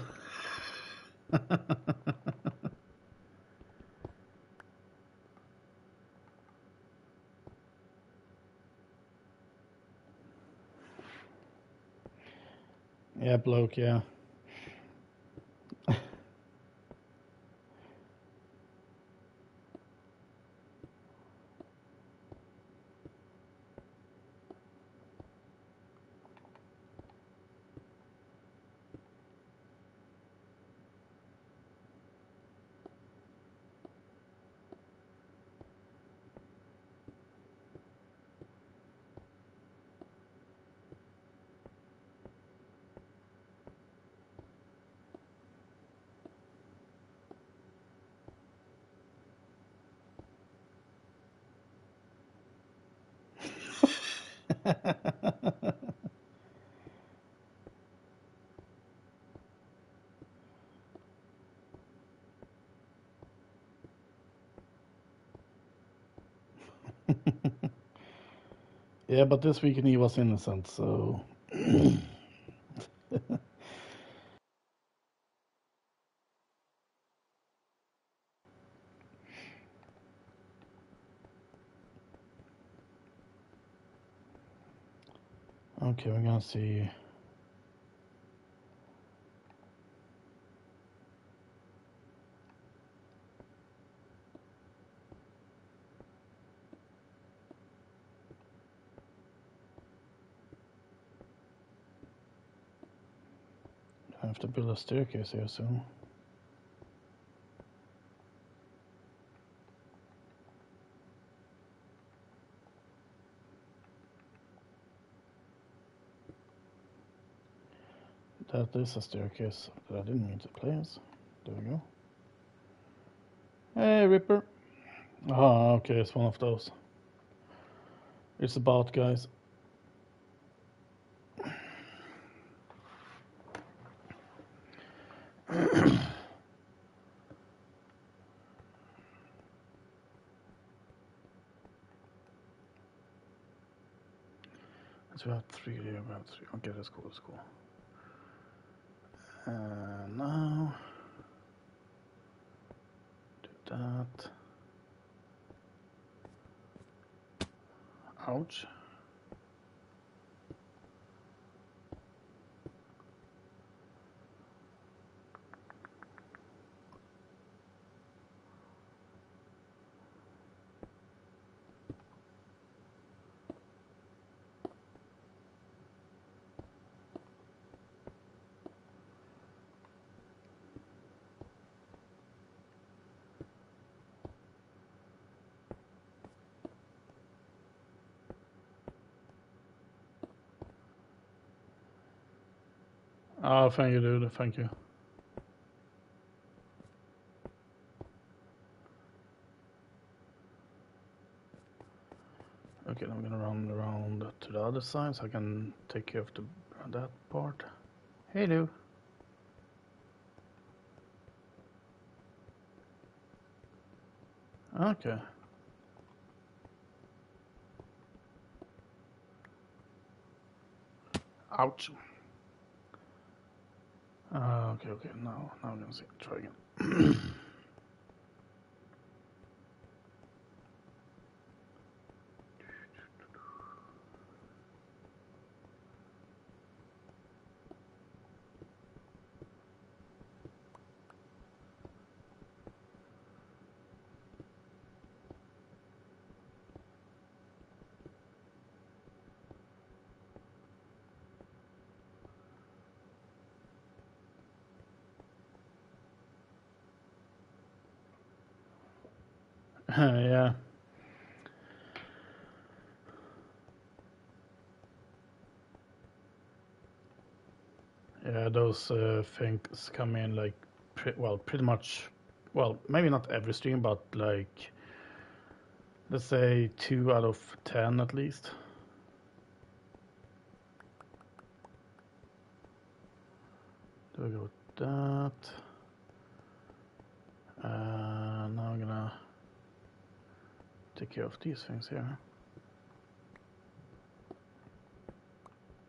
Yeah, bloke, yeah. Yeah, but this weekend he was innocent, so. Okay, we're gonna see. I have to build a staircase here soon. That is a staircase that I didn't mean to place. There we go. Hey, Ripper. Ah, okay, it's one of those. It's about, guys. So we have three here, we have three. Okay, that's cool, that's cool. Now, do that. Ouch. Oh, thank you, dude. Thank you. Okay, I'm gonna run around to the other side so I can take care of that part. Hey, Lou. Okay. Ouch. Okay. Now I'm gonna see. Try again. Yeah. Yeah, those things come in like, pretty much, well, maybe not every stream, but like, let's say 2 out of 10 at least. There we go with that. Now I'm gonna take care of these things here.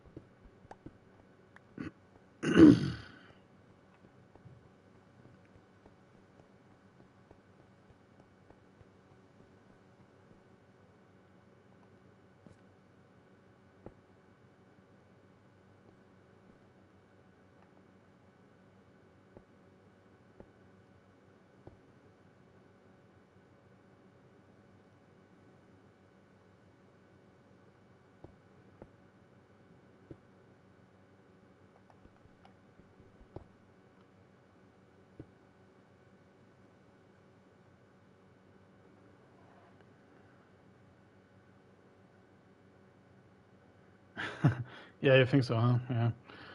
Yeah, you think so, huh? Yeah.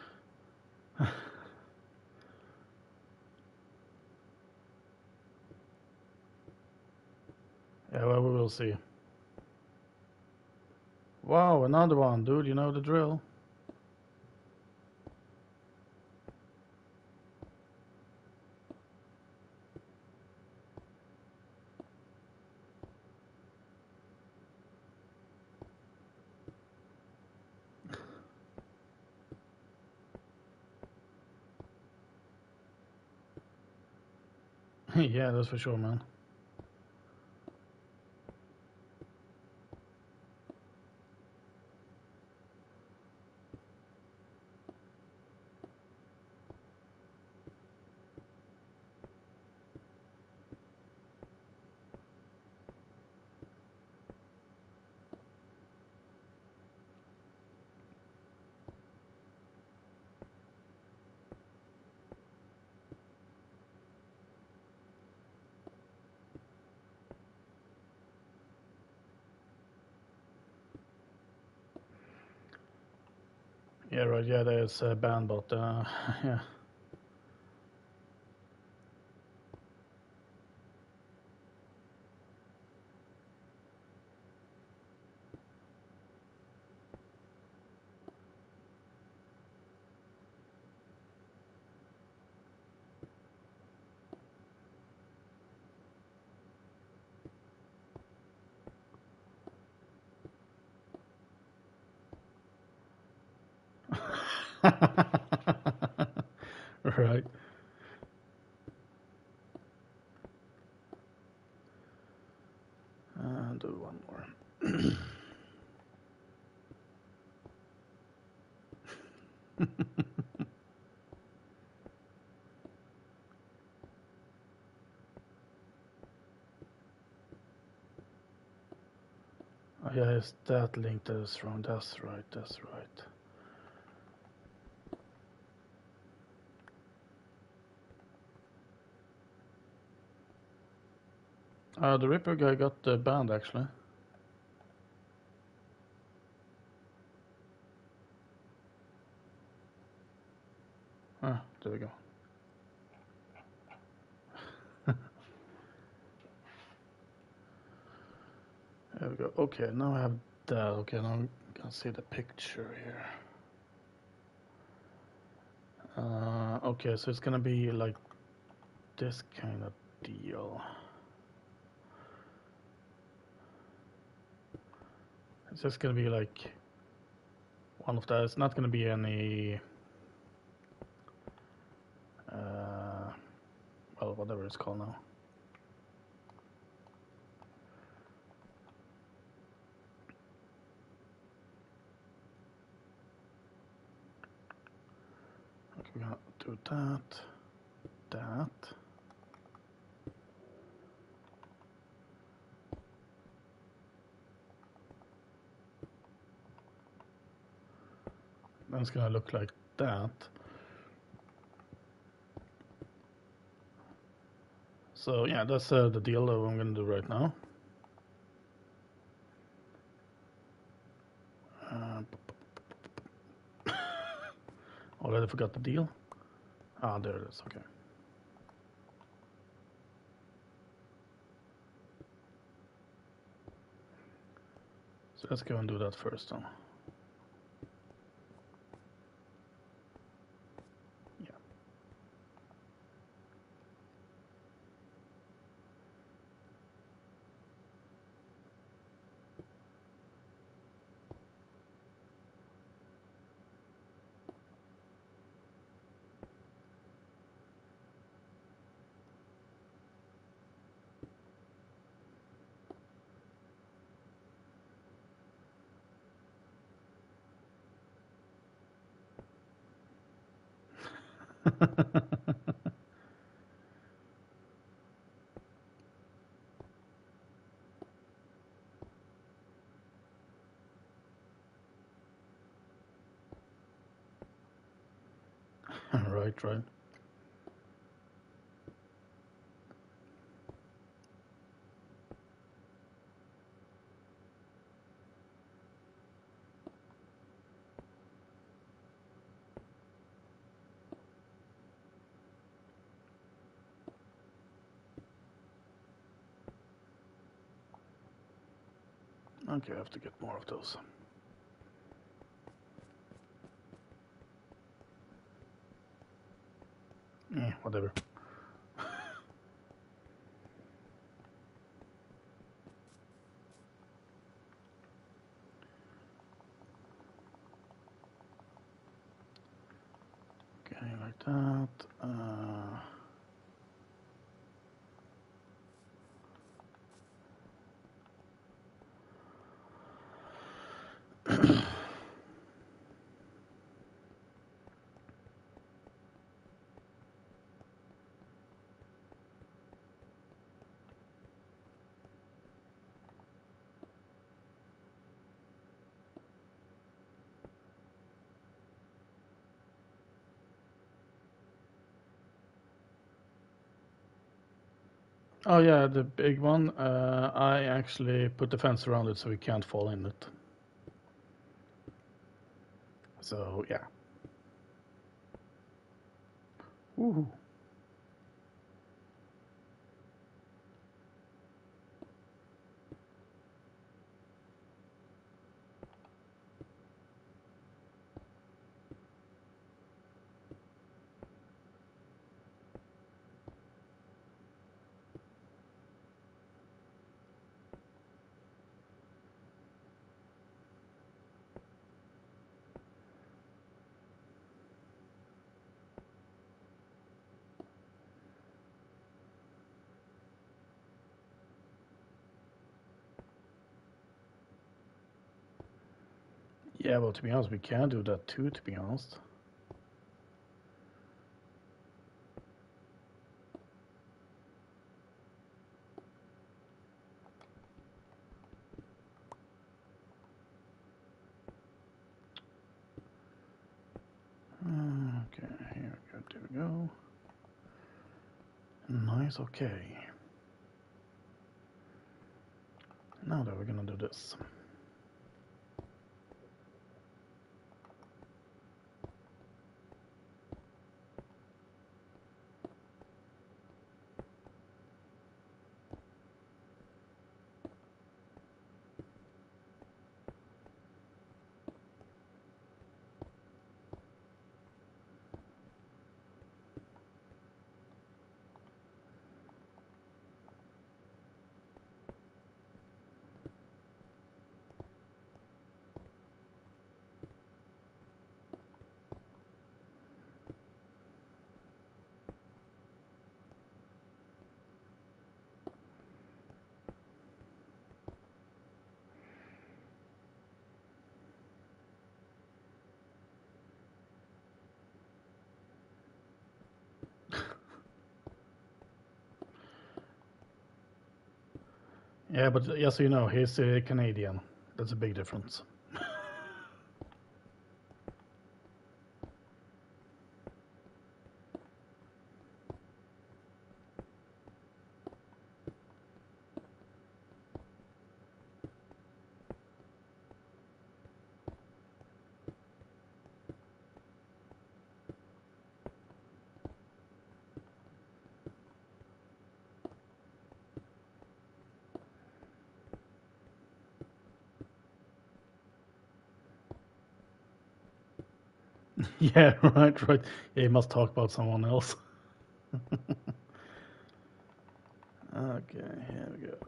Yeah, well, we will see. Wow, another one, dude. You know the drill. Yeah, that's for sure, man. Yeah, right. Yeah, there's a band, but yeah. Right. Do one more. Oh, yeah, it's that link that is wrong. That's right. That's right. The Ripper guy got banned actually. Ah, there we go. There we go. Okay, now I have that. Okay, now I'm gonna see the picture here. Okay, so it's gonna be like this kind of deal. It's just gonna be like one of that. It's not gonna be any, well, whatever it's called now. Okay, we're gonna do that, that. Then it's gonna look like that. So yeah, that's the deal that I'm gonna do right now. Already forgot the deal. Ah, there it is. Okay. So let's go and do that first then. Yeah. Right, right. Okay, I have to get more of those. Whatever. Okay, like that. Oh yeah, the big one. I actually put the fence around it so we can't fall in it. So yeah. Woohoo. Yeah, well, to be honest, we can do that too, to be honest. Okay, here we go, there we go. Nice, okay. Now that we're gonna do this. Yeah, but just so you know, he's Canadian. That's a big difference. Yeah, right. Yeah, he must talk about someone else. Okay, here we go.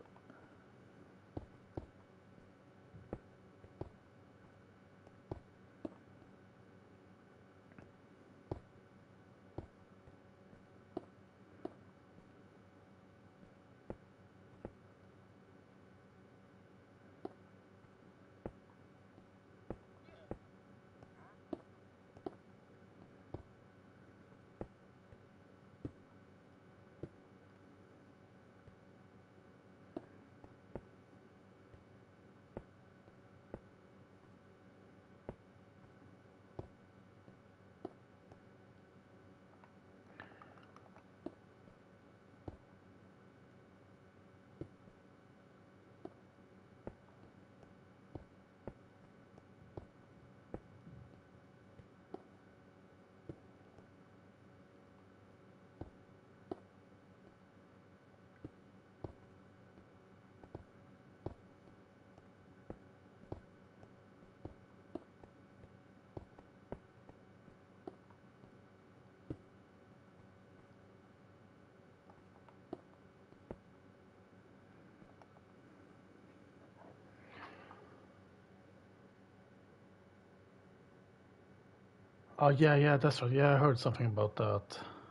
Oh yeah, that's right. Yeah, I heard something about that.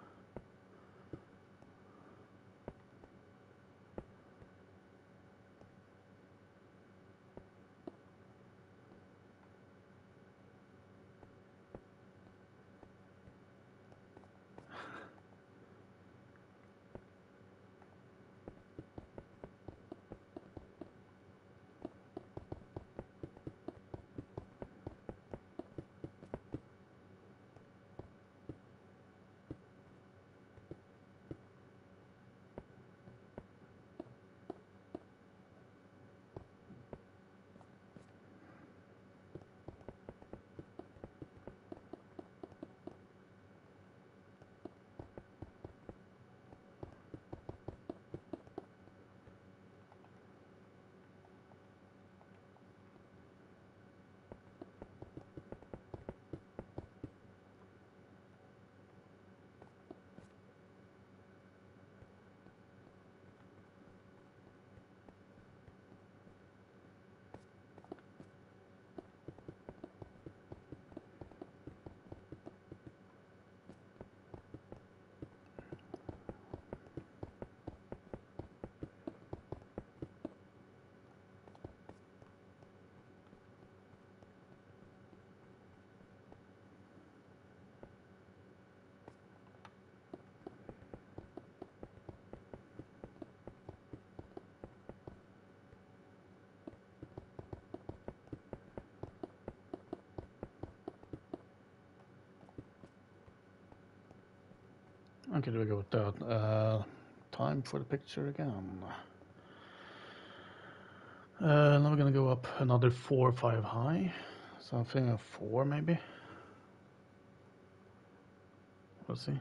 Okay, there we go with that. Time for the picture again. Now we're gonna go up another 4 or 5 high. Something of 4 maybe. We'll see.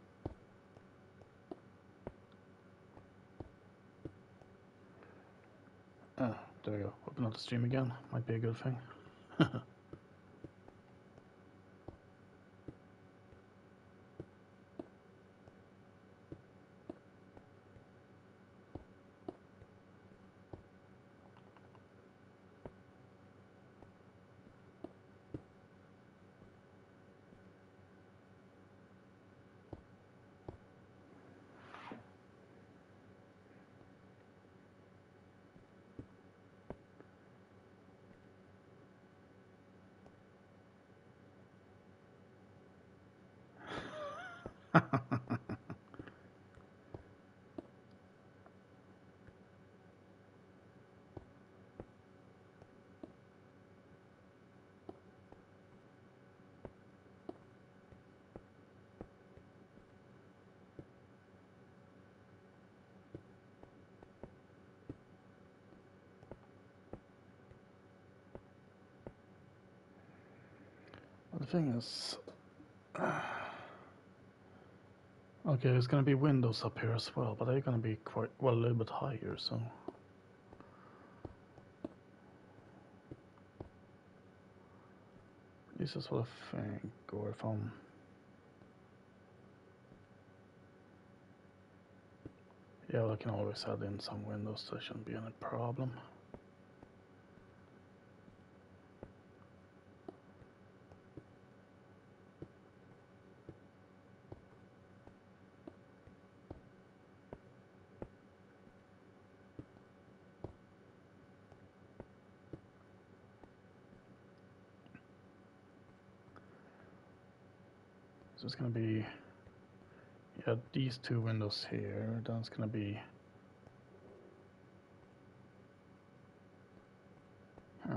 There we go. Open up the stream again. Might be a good thing. The thing is, okay, there's gonna be windows up here as well, but they're gonna be quite, well, a little bit higher, so. This is what I think, or if I'm... Yeah, well, I can always add in some windows, so there shouldn't be any problem. So it's gonna be, yeah, these 2 windows here, then it's gonna be, huh.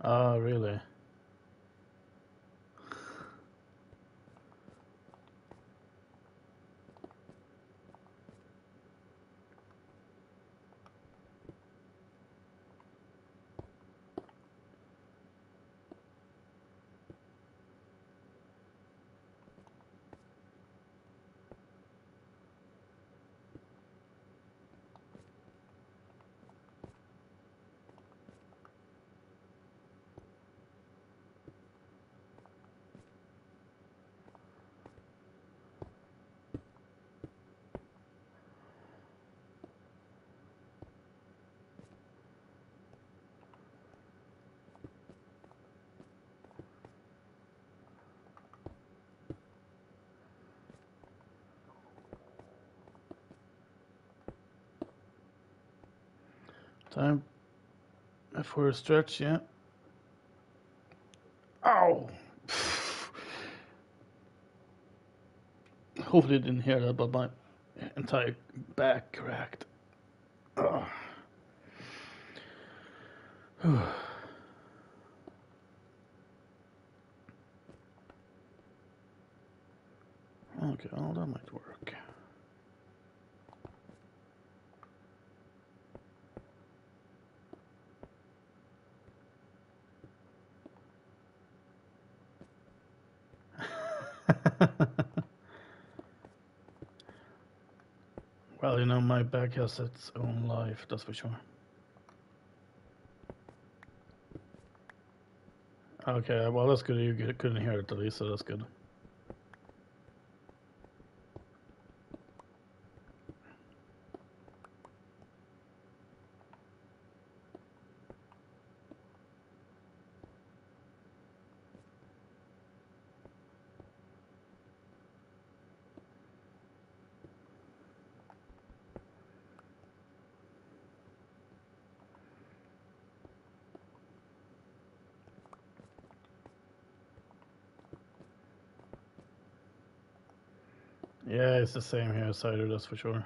Oh, really? Time for a stretch, yeah. Ow! Hopefully you didn't hear that, but my entire back cracked. Ugh. Okay, well, that might work. Well, you know, my back has its own life, that's for sure. Okay, well, that's good. You couldn't hear it at least, so that's good. Yeah, it's the same here, Cider, that's for sure.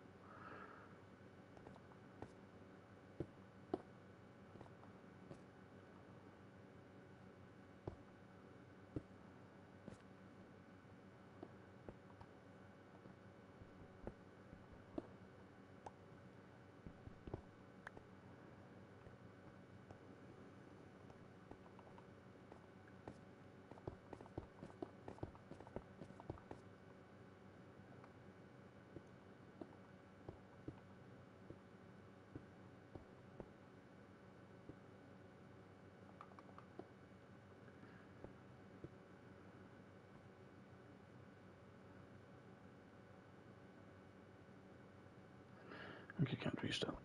Okay, can't reach that.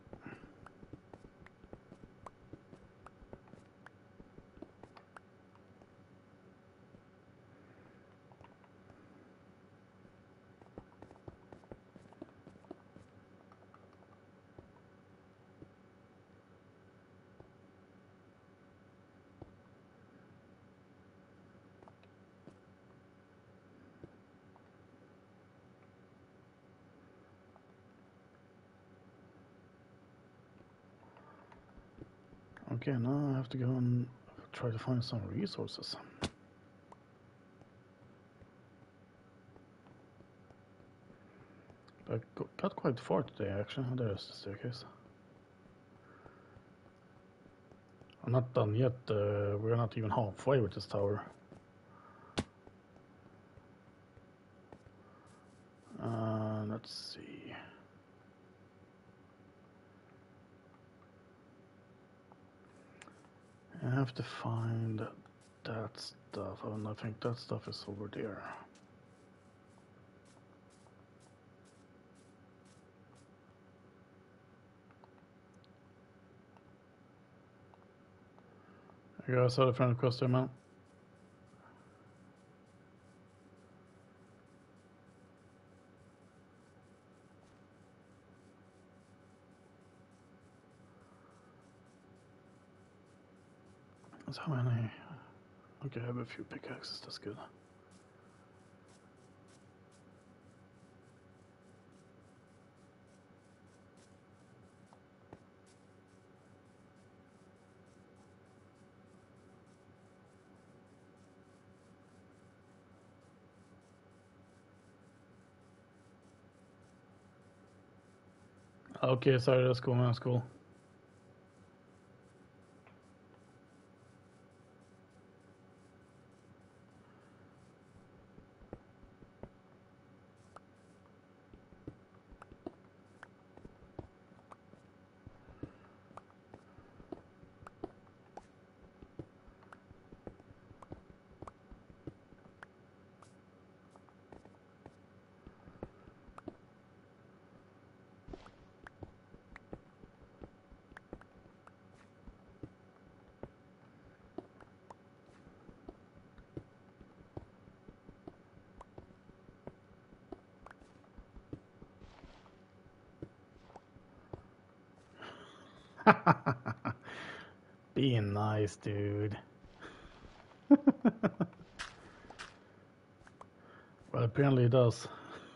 Okay, now I have to go and try to find some resources. I got quite far today, actually. There's the staircase. I'm not done yet. We're not even halfway with this tower. Let's see. I have to find that stuff, and I think that stuff is over there. You guys had a friend across there, man? That's how many. Okay, I have a few pickaxes, that's good. Okay, sorry, that's cool, man. That's cool. Being nice, dude. Well, apparently it does.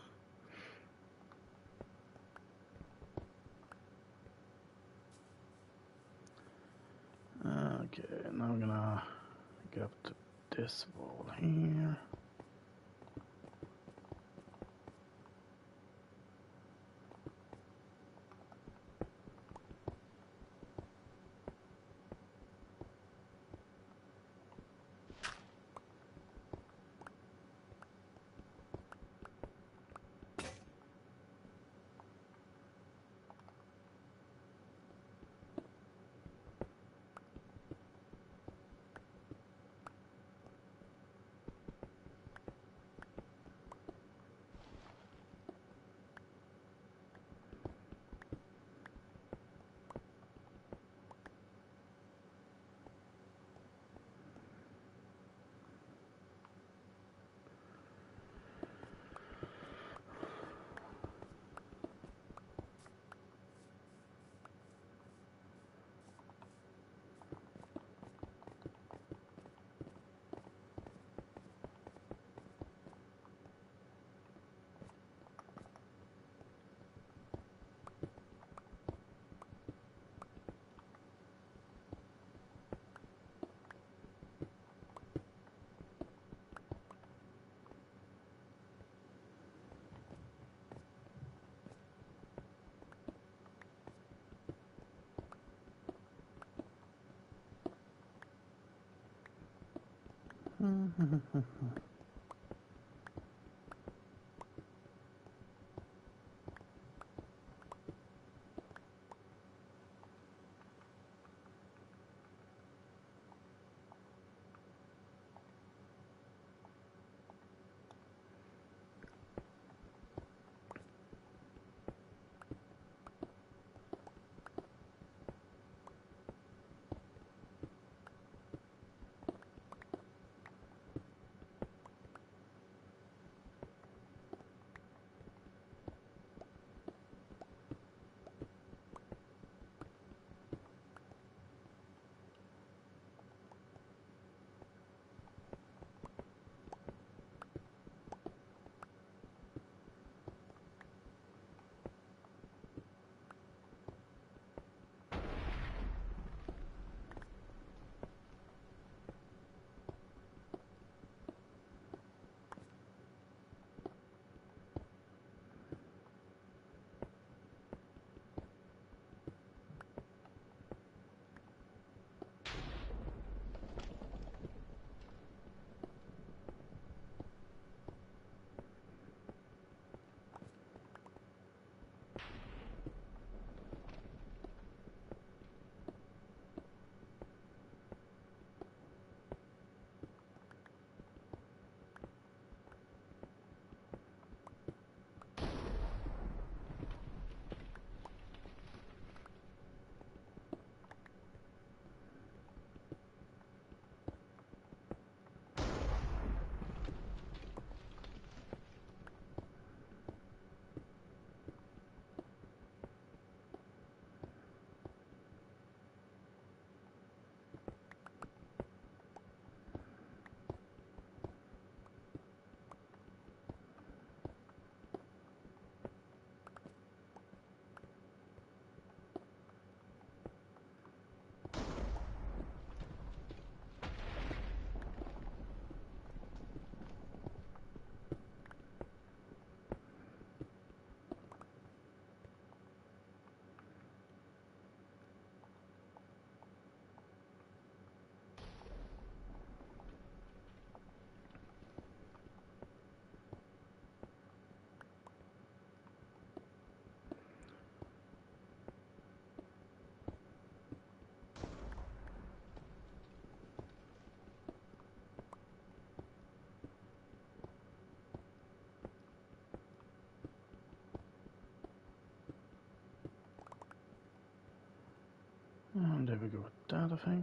Okay, now I'm gonna get up to this wall here. And there we go with that, I think.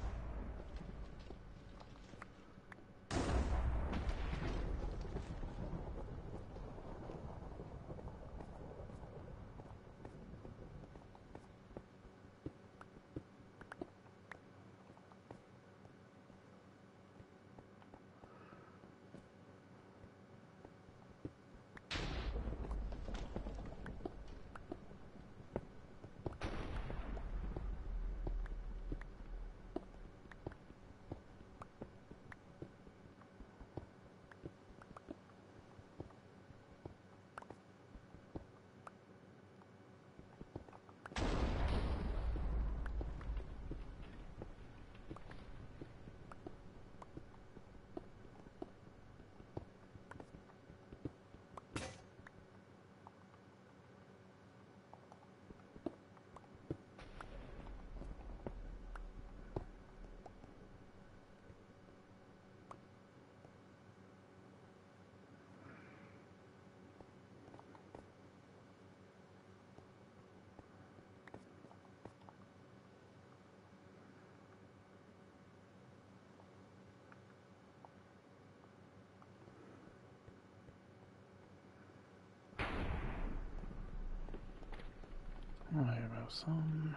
I have some.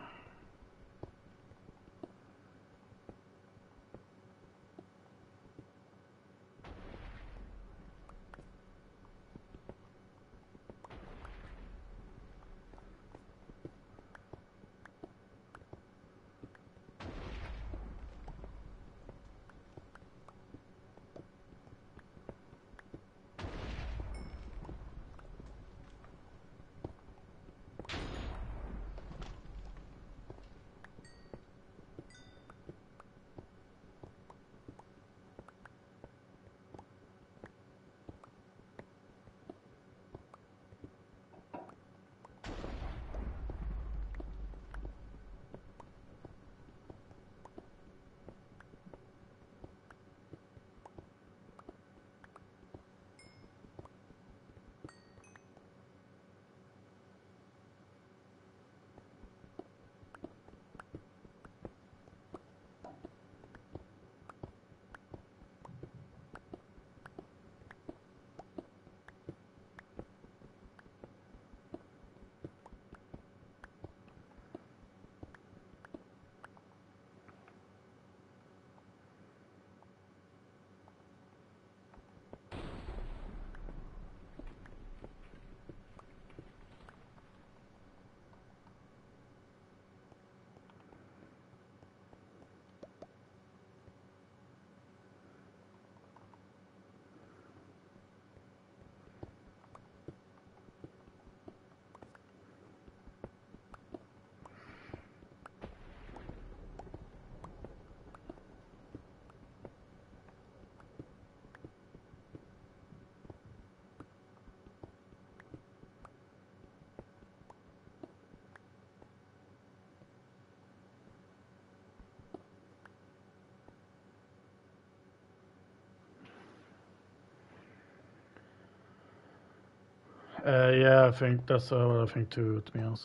Yeah, I think that's what I think too, to be honest.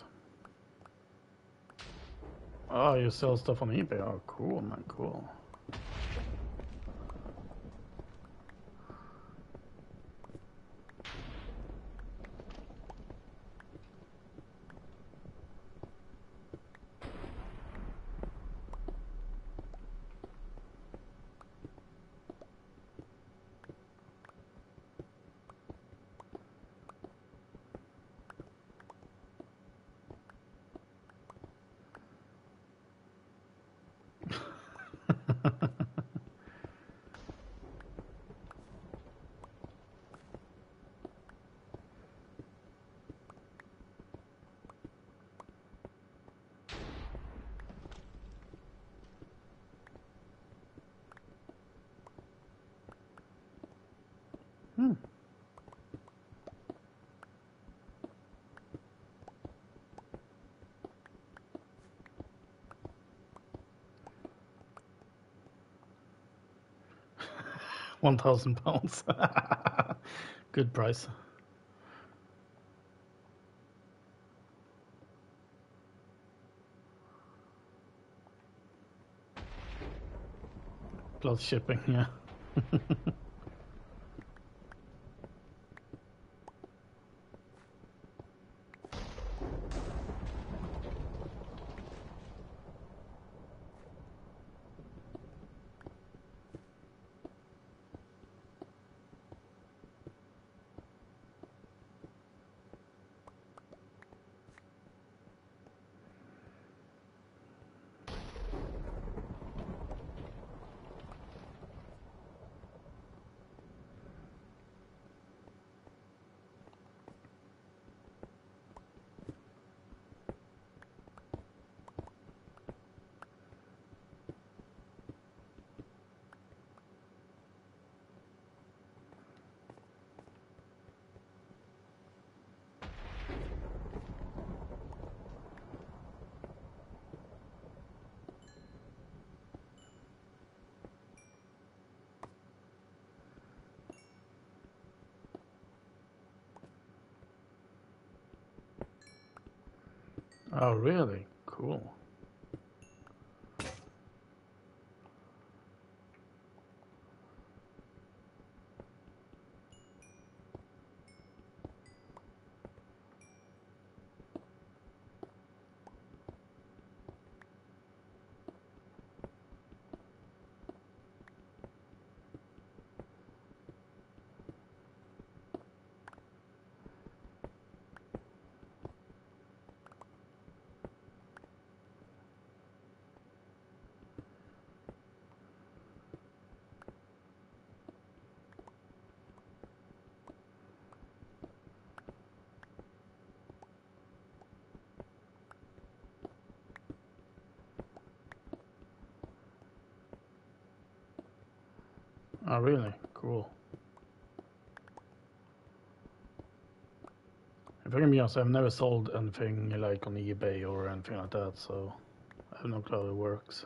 Oh, you sell stuff on eBay? Oh, cool, man, cool. Hmm. £1,000. Good price. Plus shipping, yeah. Oh, really? Cool. Oh, really? Cool. If I can be honest, I've never sold anything like on eBay or anything like that, so I have no clue how it works.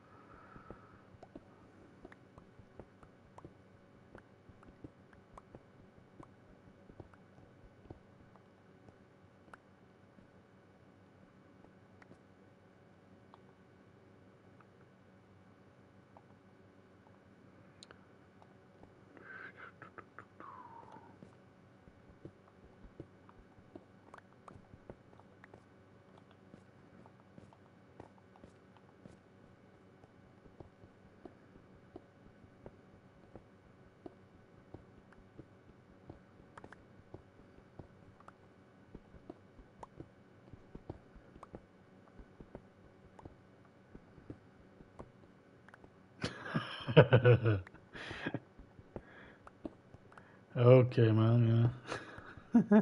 Okay, man, yeah.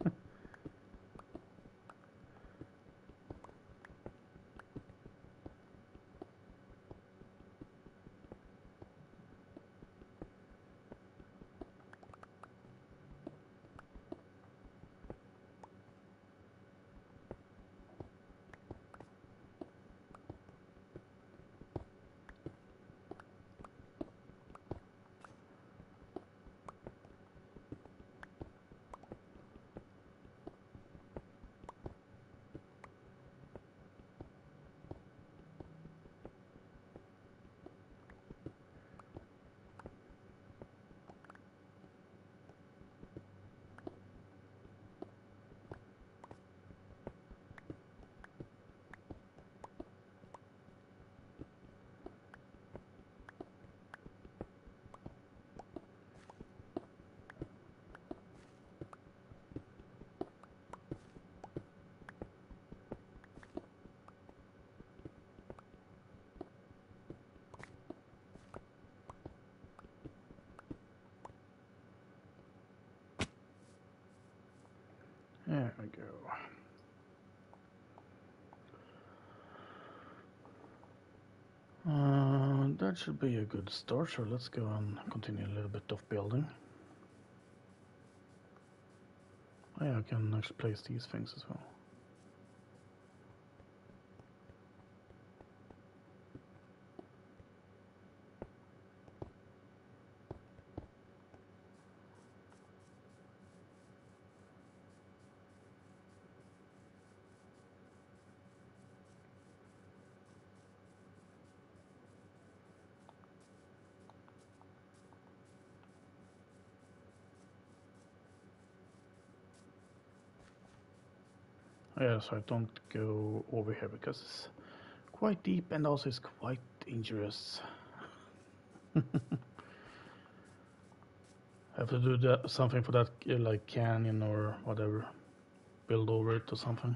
There we go. That should be a good start, so let's go and continue a little bit of building. Oh yeah, I can actually place these things as well. Yeah, so I don't go over here because it's quite deep and also it's quite dangerous. Have to do that, something for that, like canyon or whatever. Build over it or something.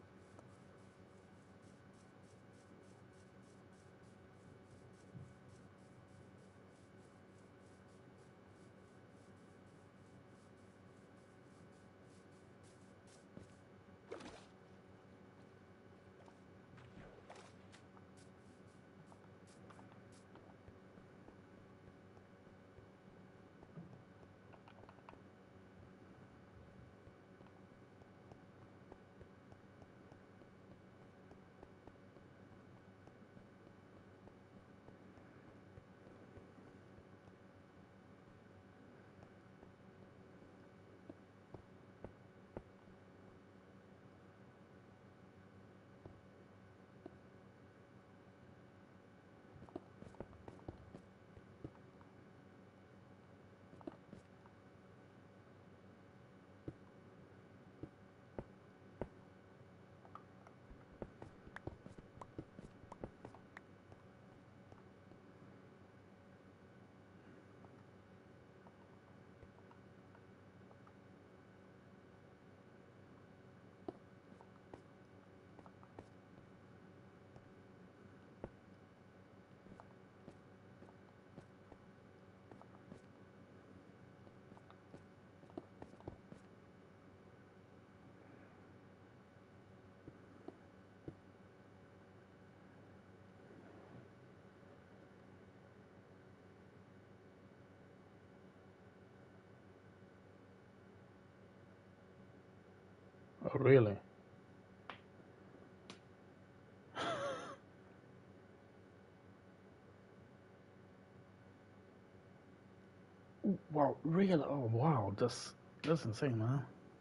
Oh, really? Wow, really? Oh, wow, that's insane, man.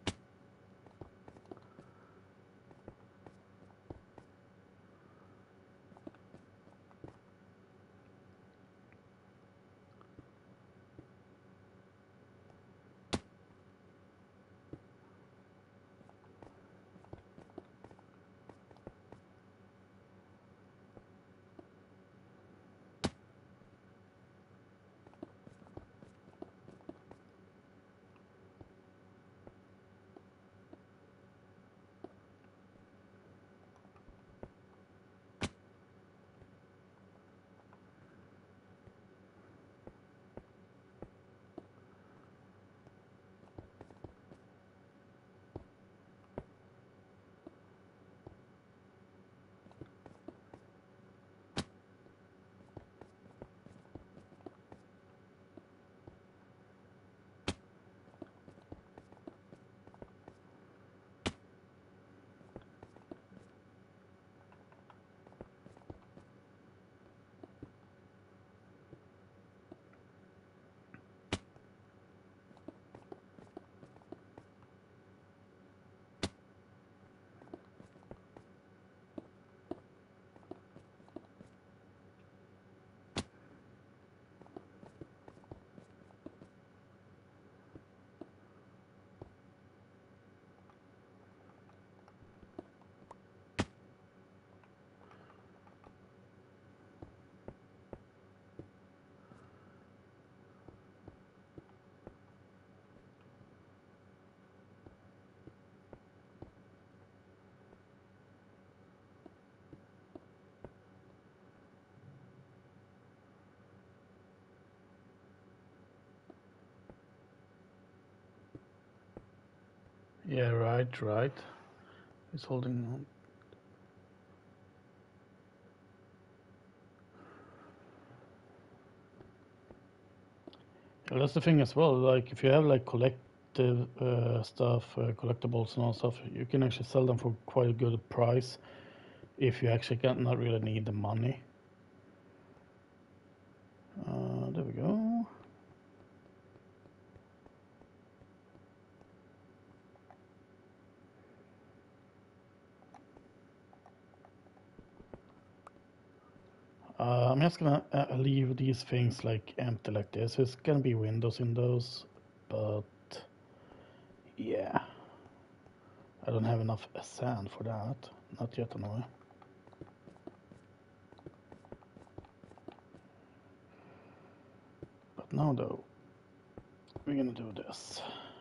Yeah, right. He's holding on. Yeah, that's the thing as well. Like, if you have like collective stuff, collectibles and all stuff, you can actually sell them for quite a good price if you actually can not really need the money. There we go. I'm just gonna leave these things like empty like this. It's gonna be windows in those, but yeah, I don't have enough sand for that. Not yet anyway. But now though, we're gonna do this.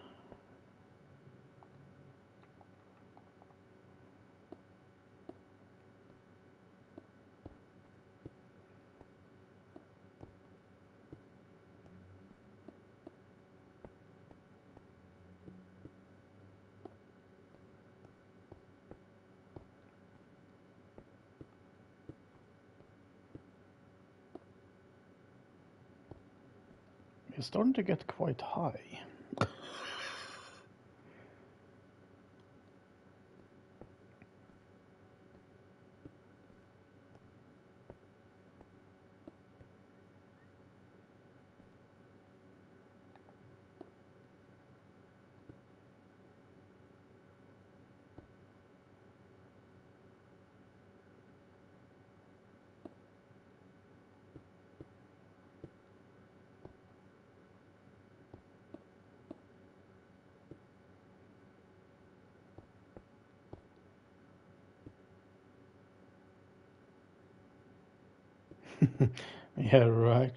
It's starting to get quite high. Yeah, right.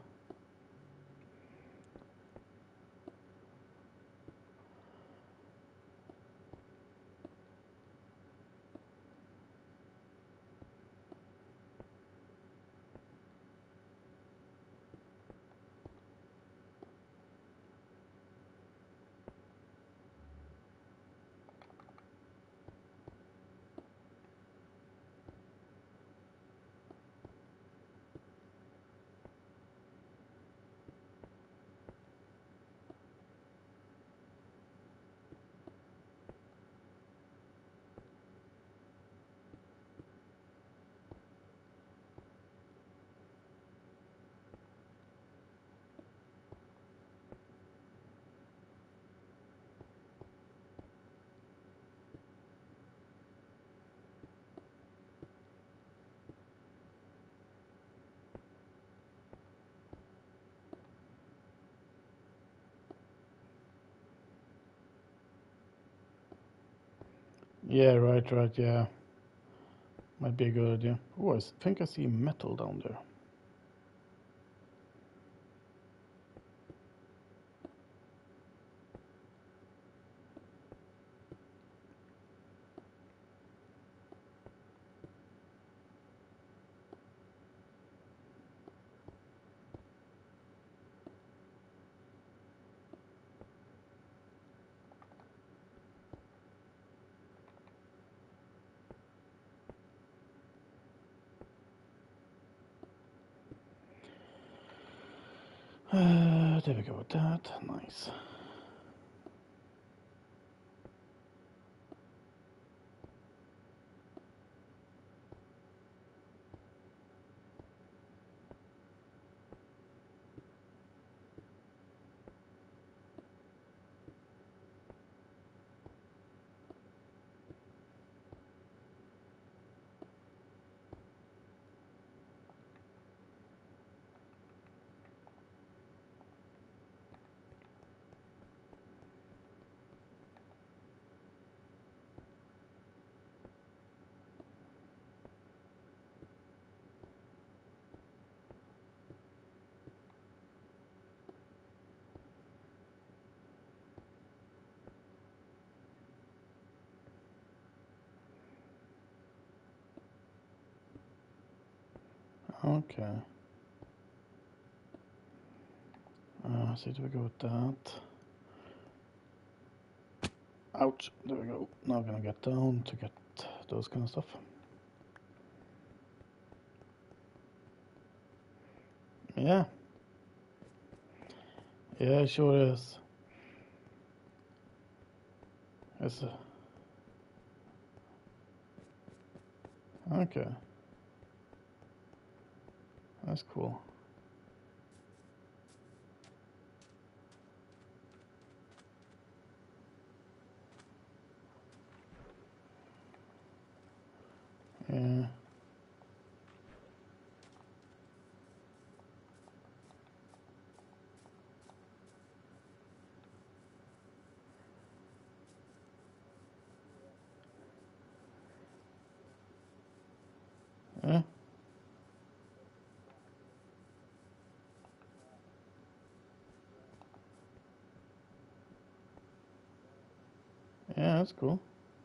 Yeah, right, yeah. Might be a good idea. Oh, I think I see metal down there. There we go with that. Nice. Okay. So do we go with that? Ouch. There we go. Now I'm gonna get down to get those kind of stuff. Yeah. Yeah, it sure is. It's okay. That's cool. Yeah. Yeah, that's cool.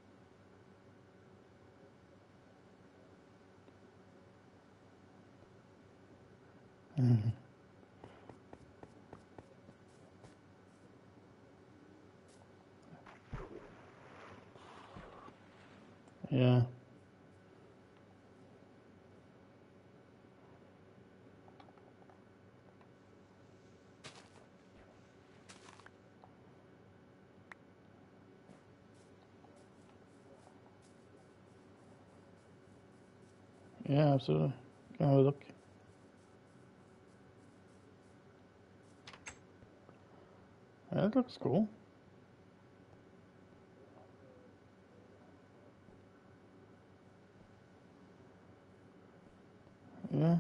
Mhm. Yeah. Yeah, absolutely. Can have a look. Yeah, it looks cool. Yeah,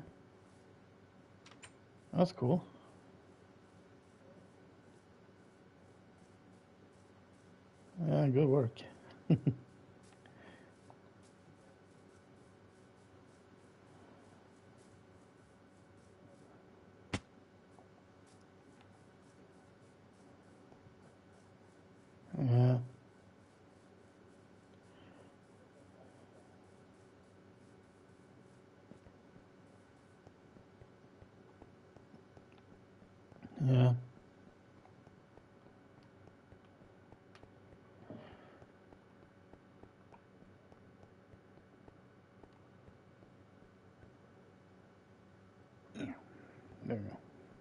that's cool. Yeah, good work. Yeah, yeah, there you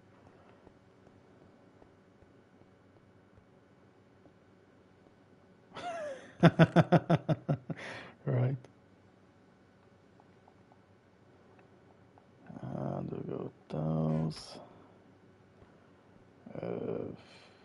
go. Right. And we'll go with those. Uh,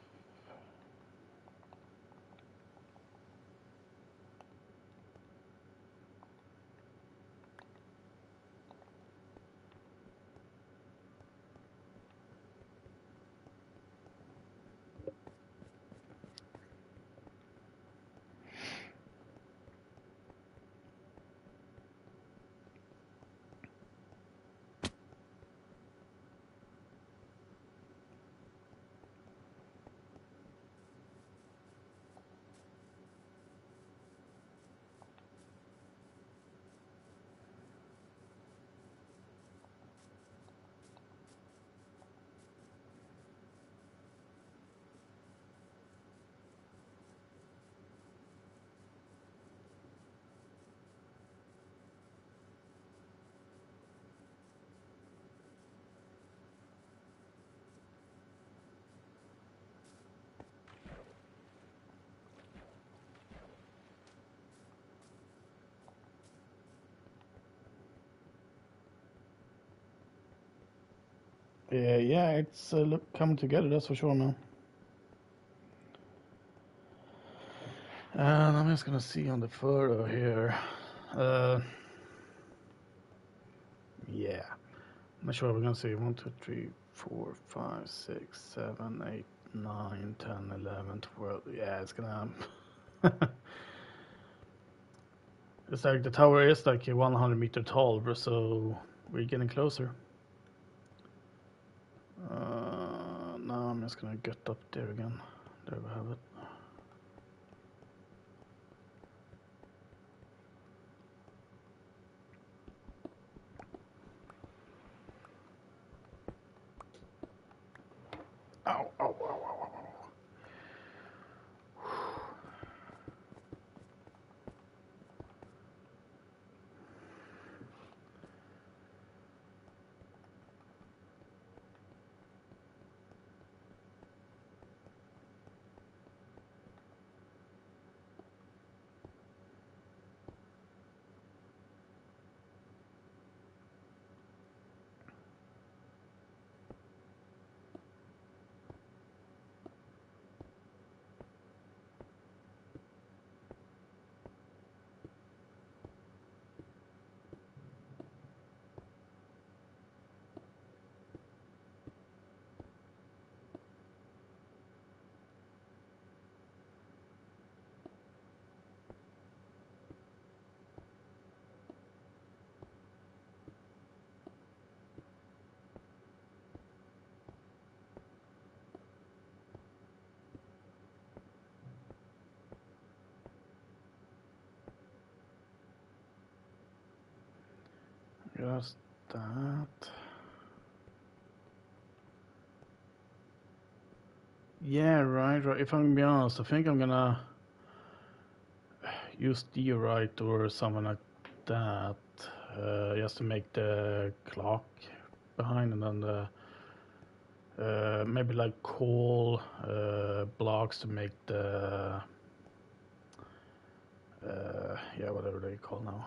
yeah, yeah, it's look coming together. That's for sure, man. And I'm just gonna see on the photo here. Uh, yeah, I'm not sure we're gonna see 1, 2, 3, 4, 5, 6, 7, 8, 9, 10, 11, 12. Yeah, it's gonna. It's like the tower is like 100-meter tall, so we're getting closer. Now I'm just gonna get up there again. There we have it. Ow, ow, ow, ow, ow. Just that. Yeah, right. If I'm gonna be honest, I think I'm gonna use the right or something like that, just to make the clock behind, and then the maybe like coal blocks to make the yeah, whatever they call now,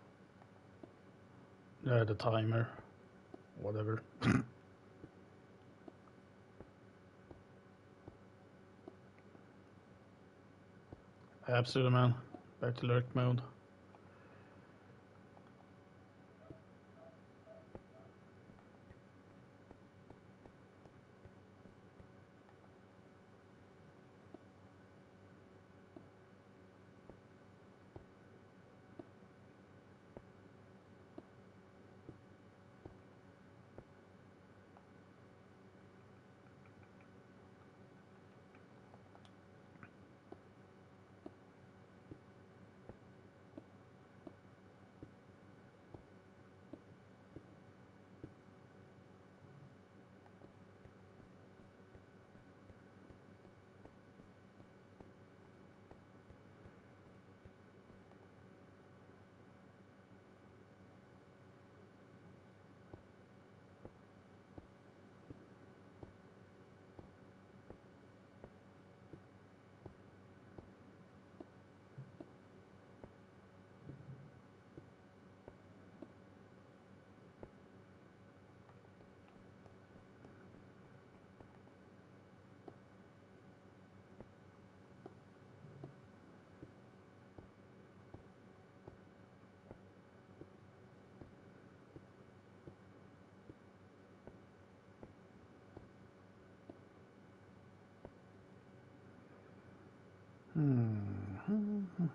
the timer, whatever. Absolutely, man. Back to lurk mode. Hmm.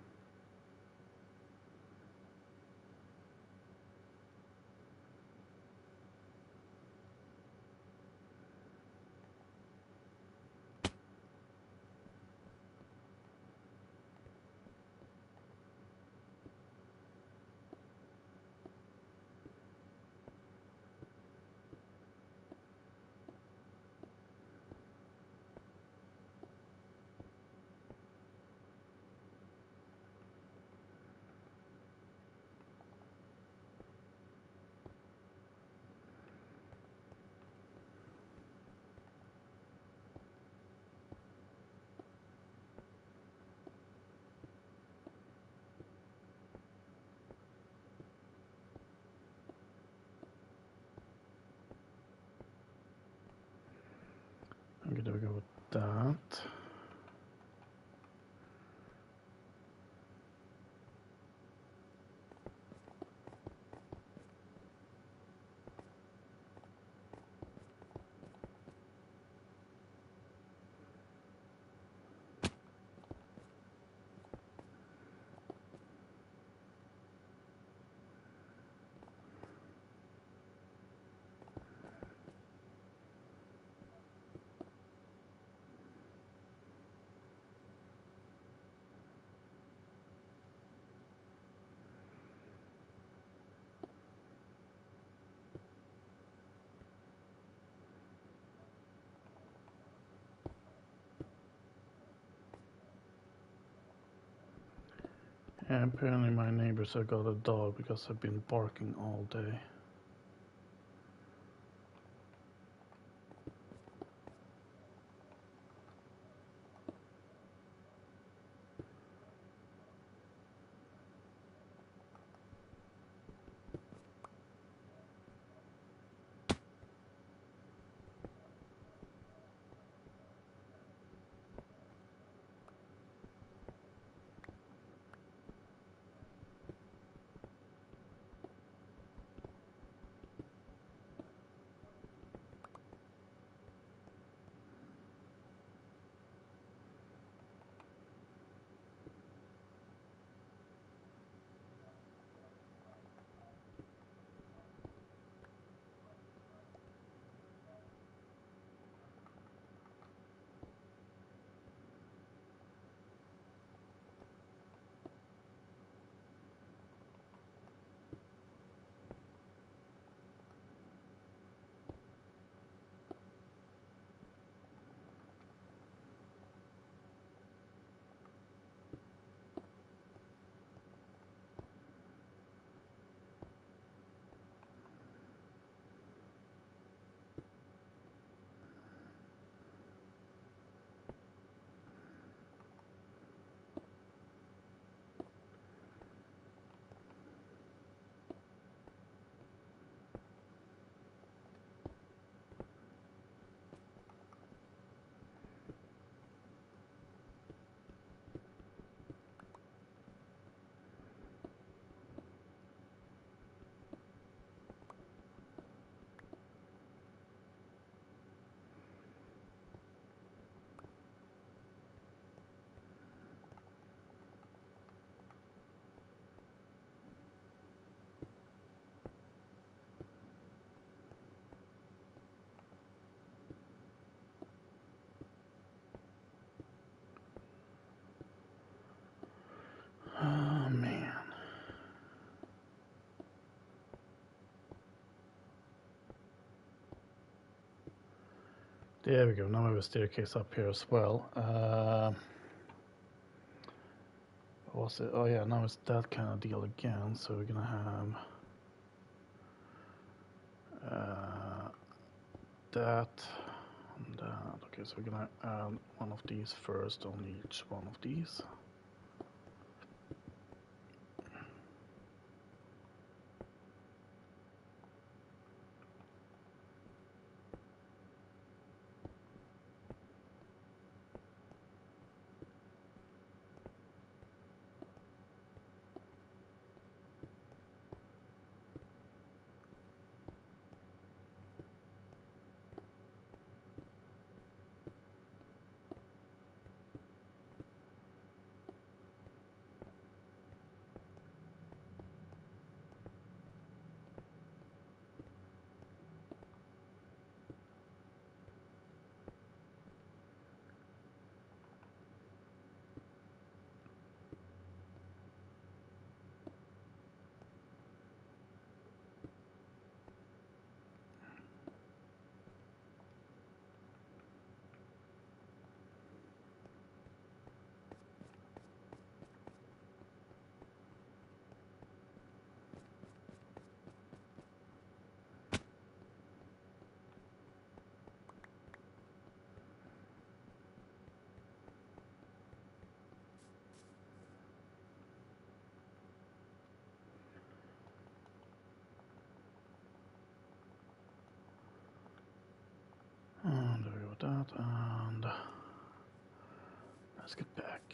I'm gonna go with that. And apparently my neighbors have got a dog because I've been barking all day. There we go. Now we have a staircase up here as well. What was it? Oh yeah, now it's that kind of deal again. So we're gonna have that and that. Okay, so we're gonna add one of these first on each one of these. And there we go with that, and let's get back.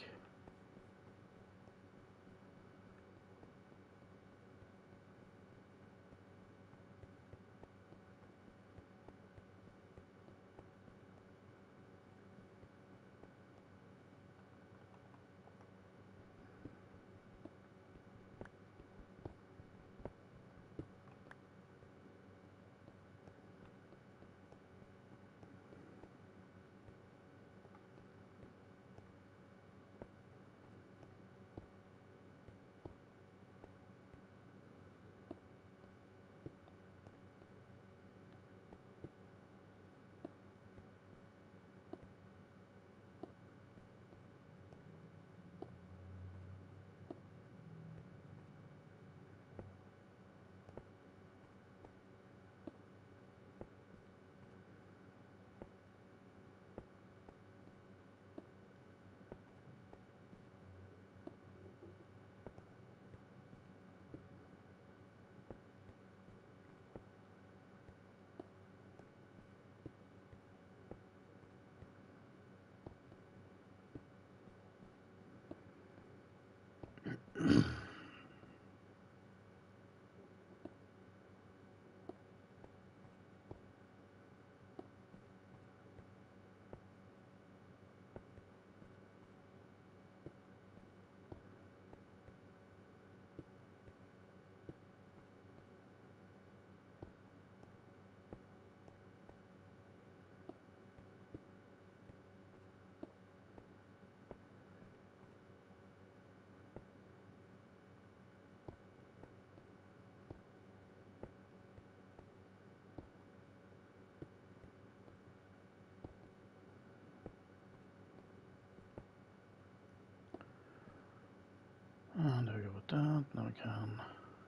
And there we go with that. Now we can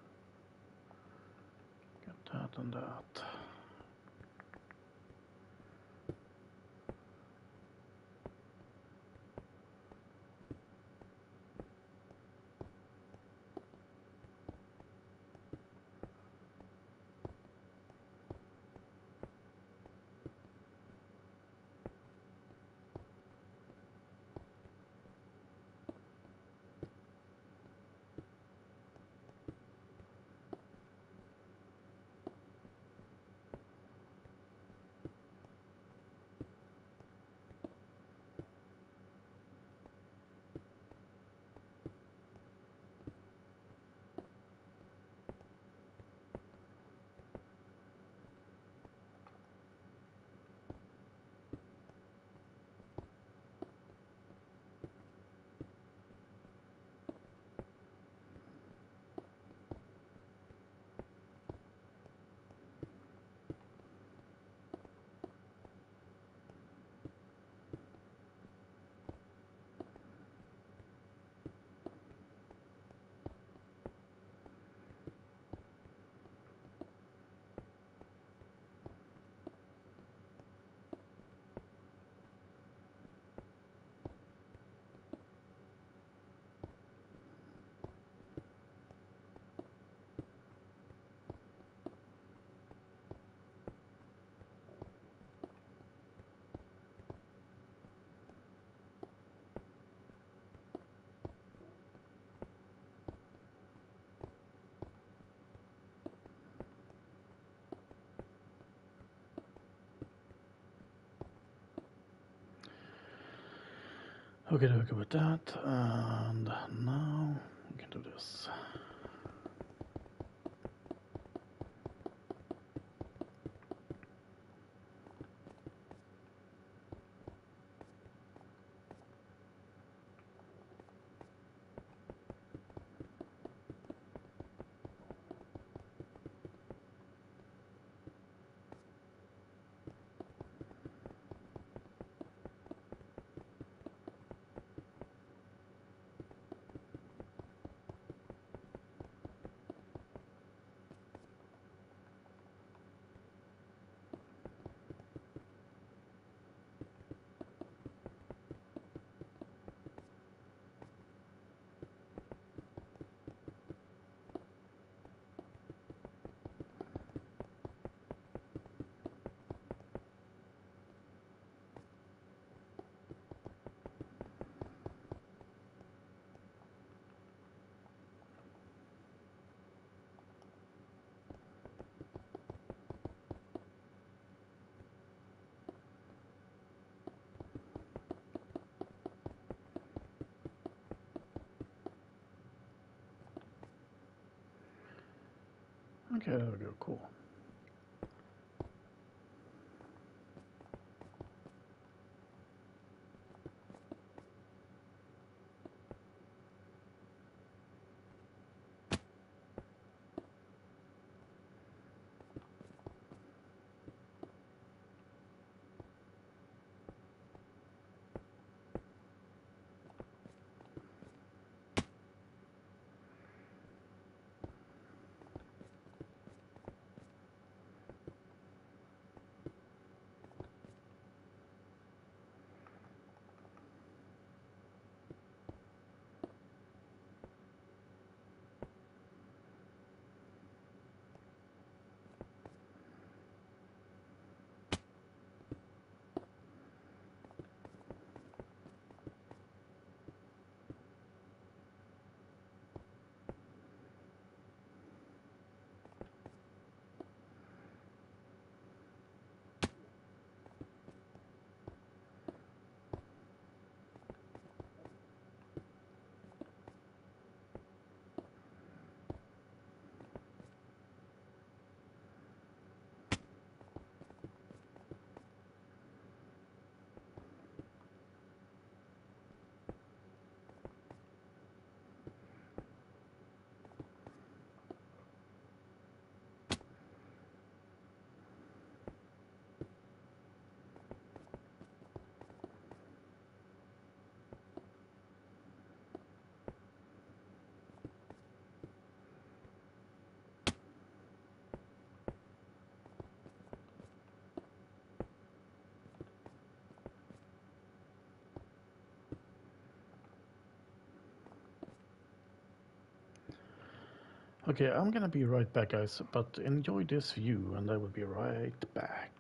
get that and that. Okay, with that, and now we can do this. Okay, there we go, cool. Okay, I'm gonna be right back, guys, but enjoy this view, and I will be right back.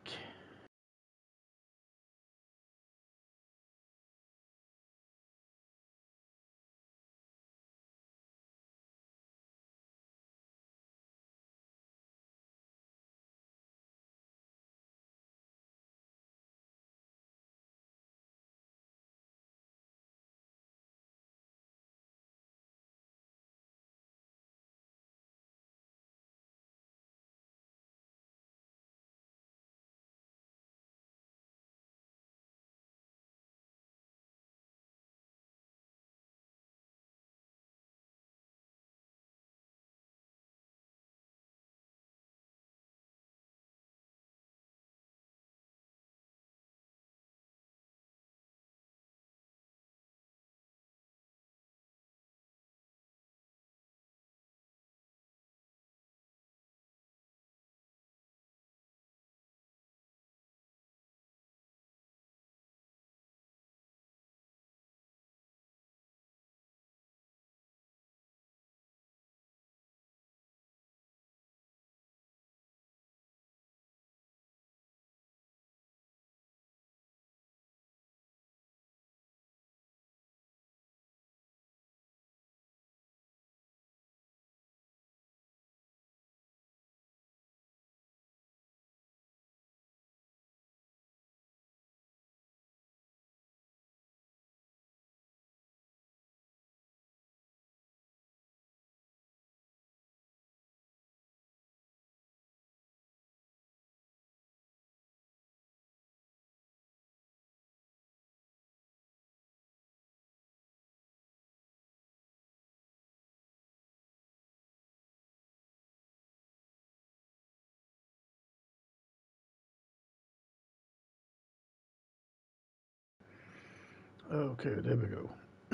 Okay, there we go.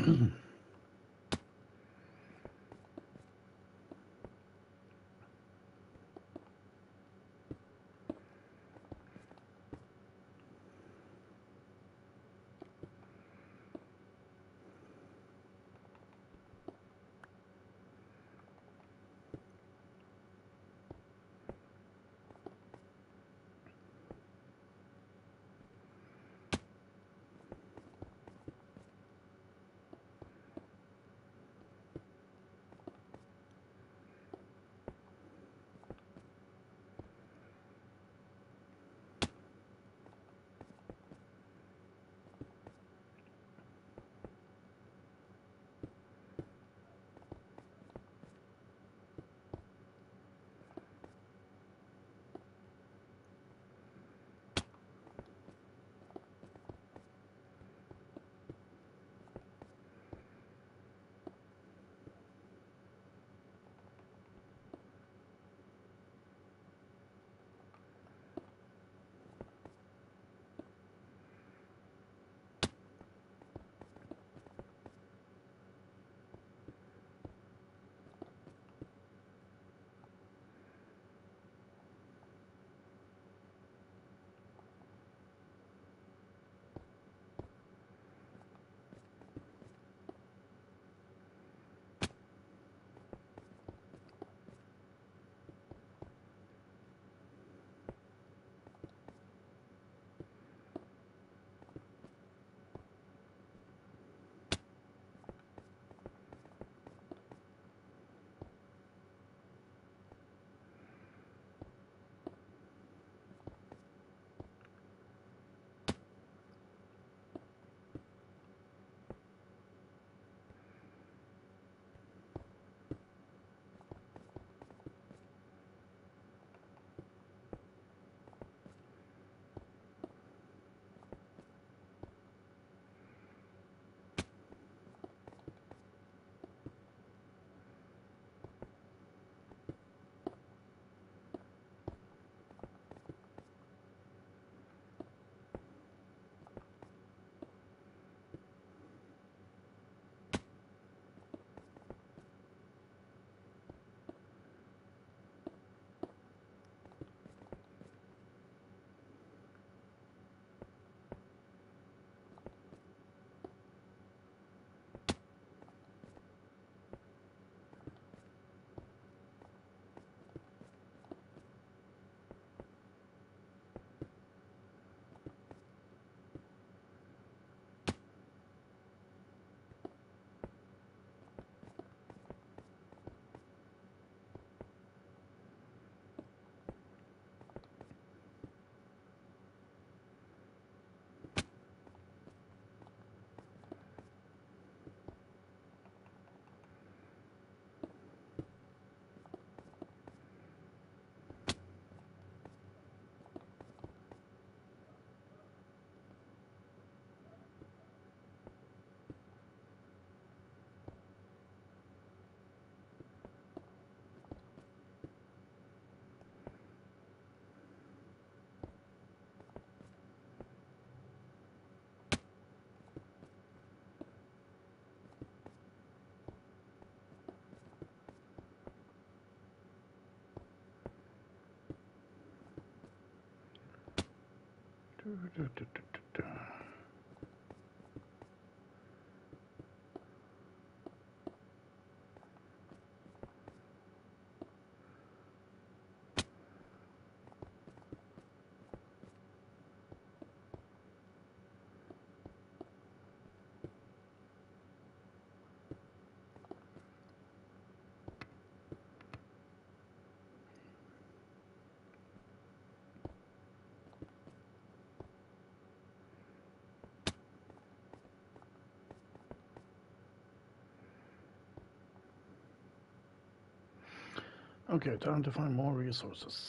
Okay, time to find more resources.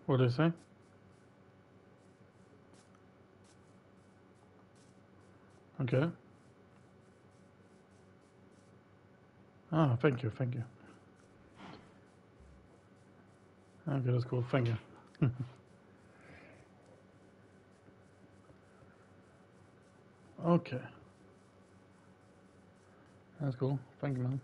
What do you say? Okay. Ah, thank you, thank you. Okay, that's cool. Thank you. Okay, that's cool. Thank you, man.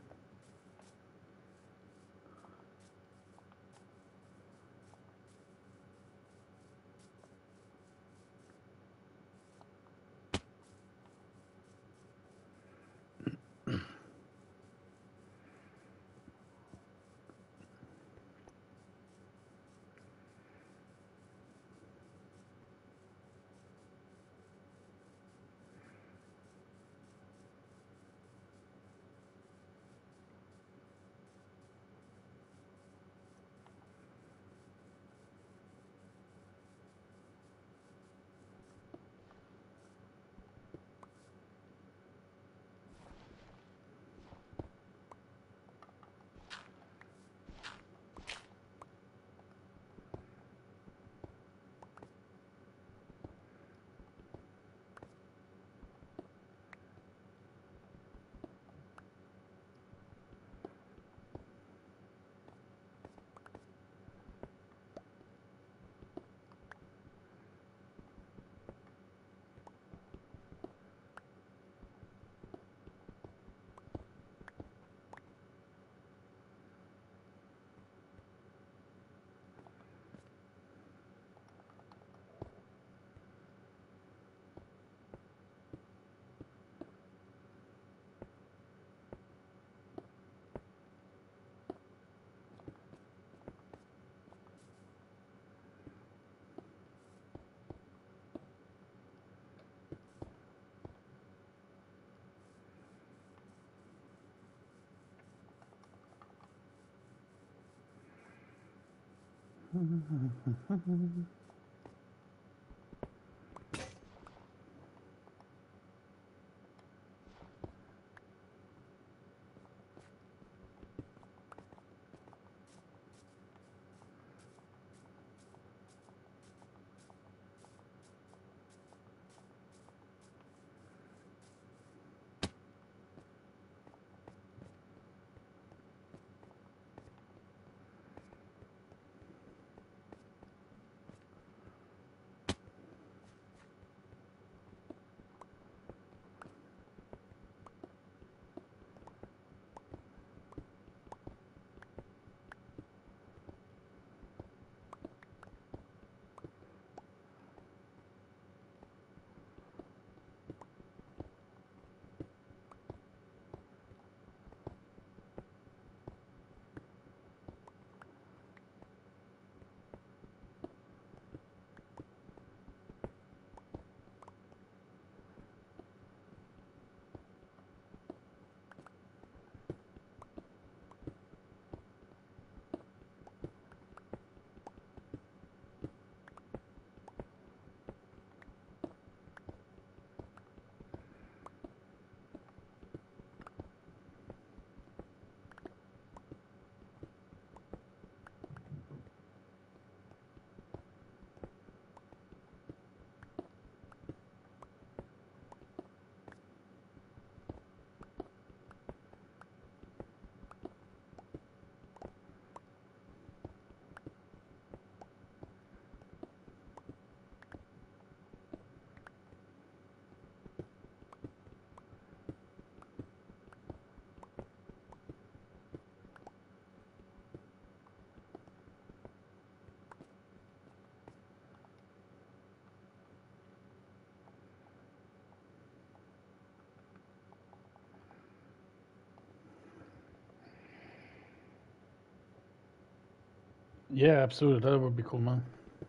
Yeah, absolutely. That would be cool, man.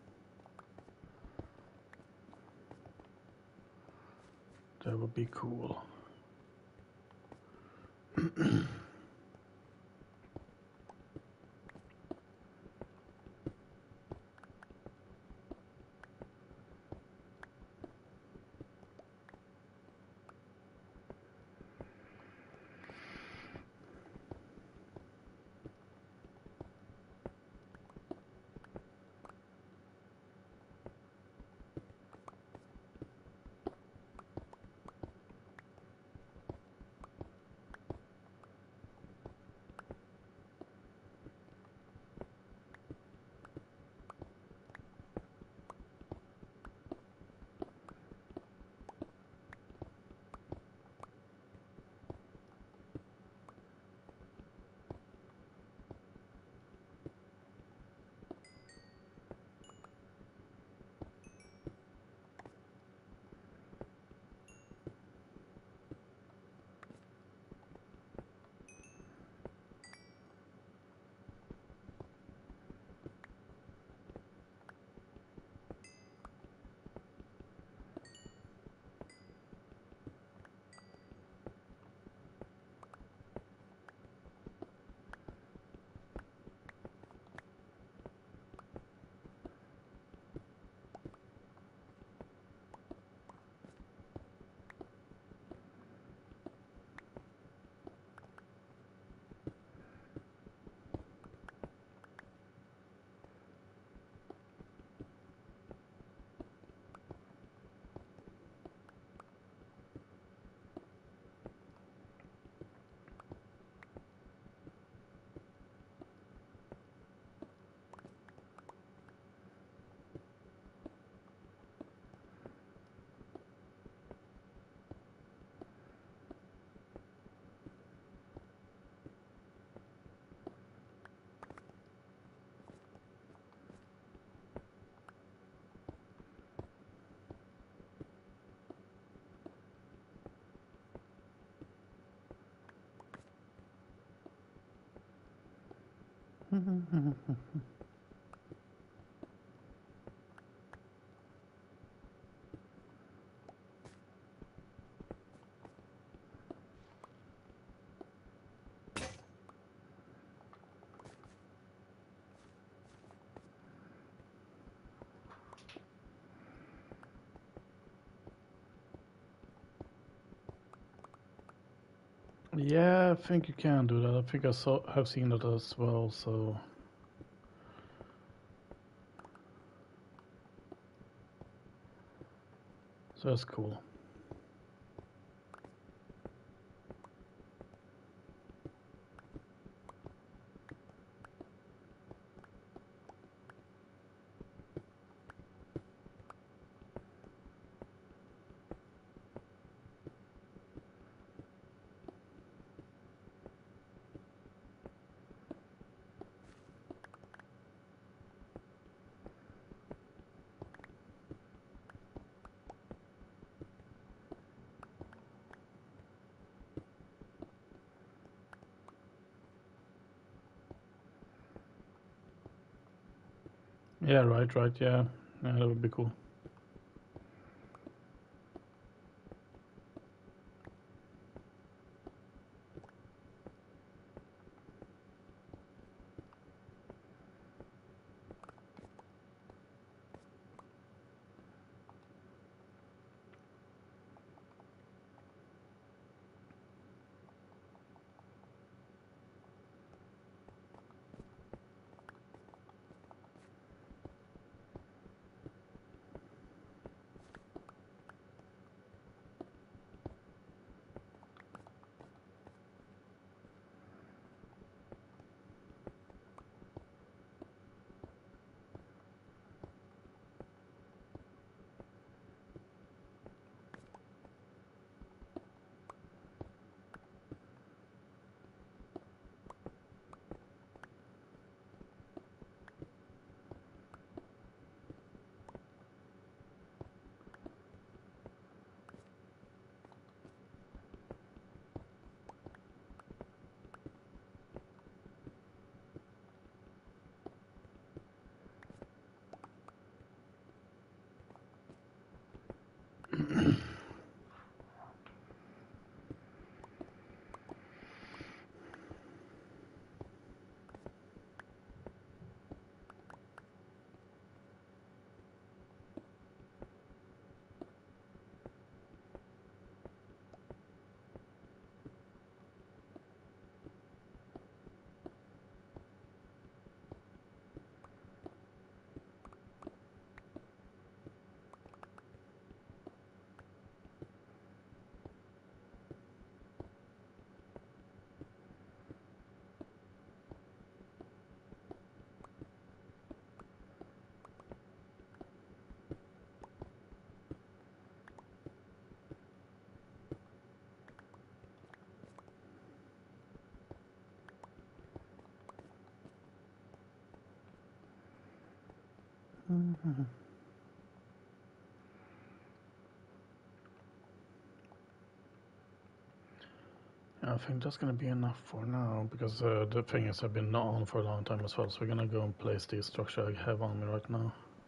That would be cool. Yeah, I think you can do that. I think have seen that as well, so that's cool. Yeah, right, yeah. Yeah, that would be cool. I think that's gonna be enough for now, because the thing is I've been not on for a long time as well, so we're gonna go and place the structure I have on me right now.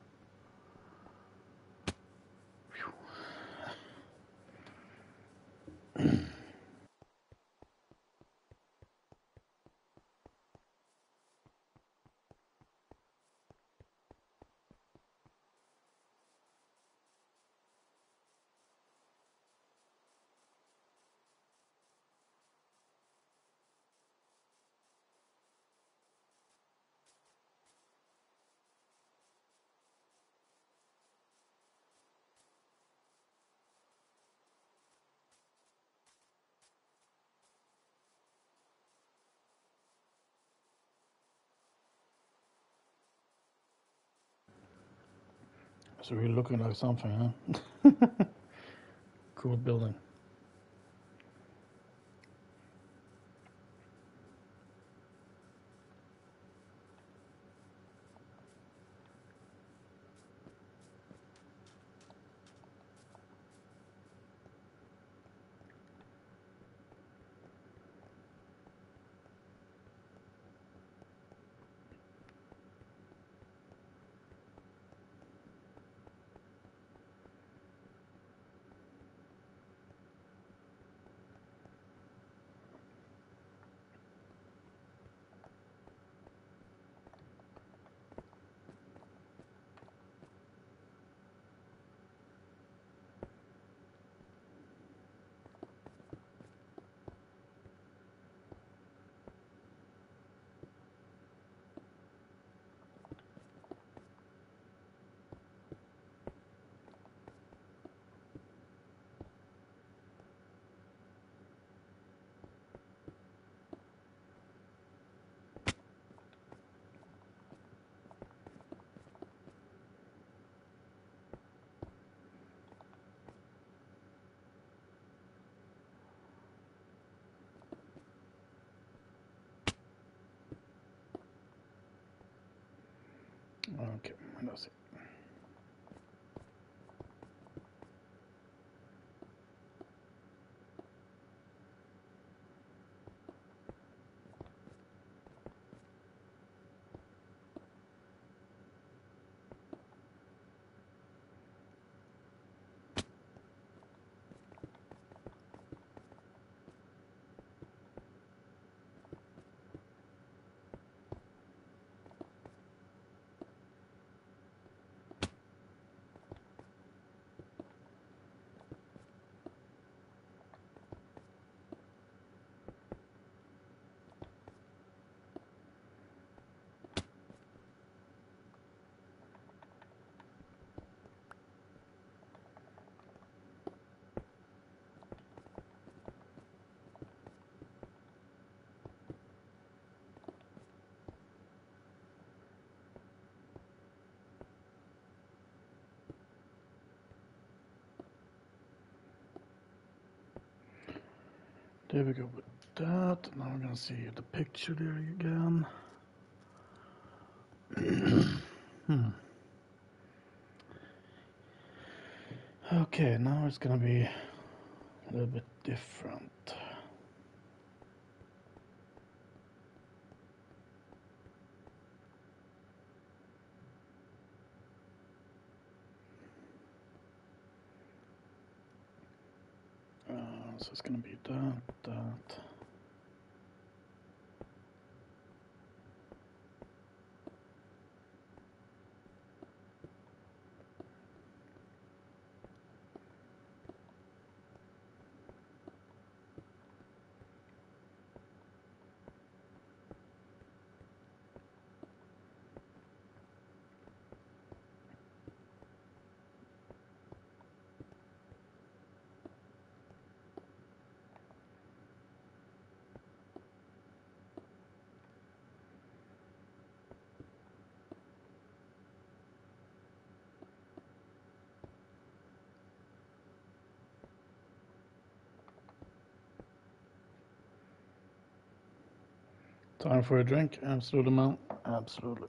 So we're looking like something, huh? Cool building. Okay, let's see. There we go with that. Now we're gonna see the picture there again. Okay, now it's gonna be a little bit different. So it's gonna be that. Time for a drink? Absolutely, man. Absolutely.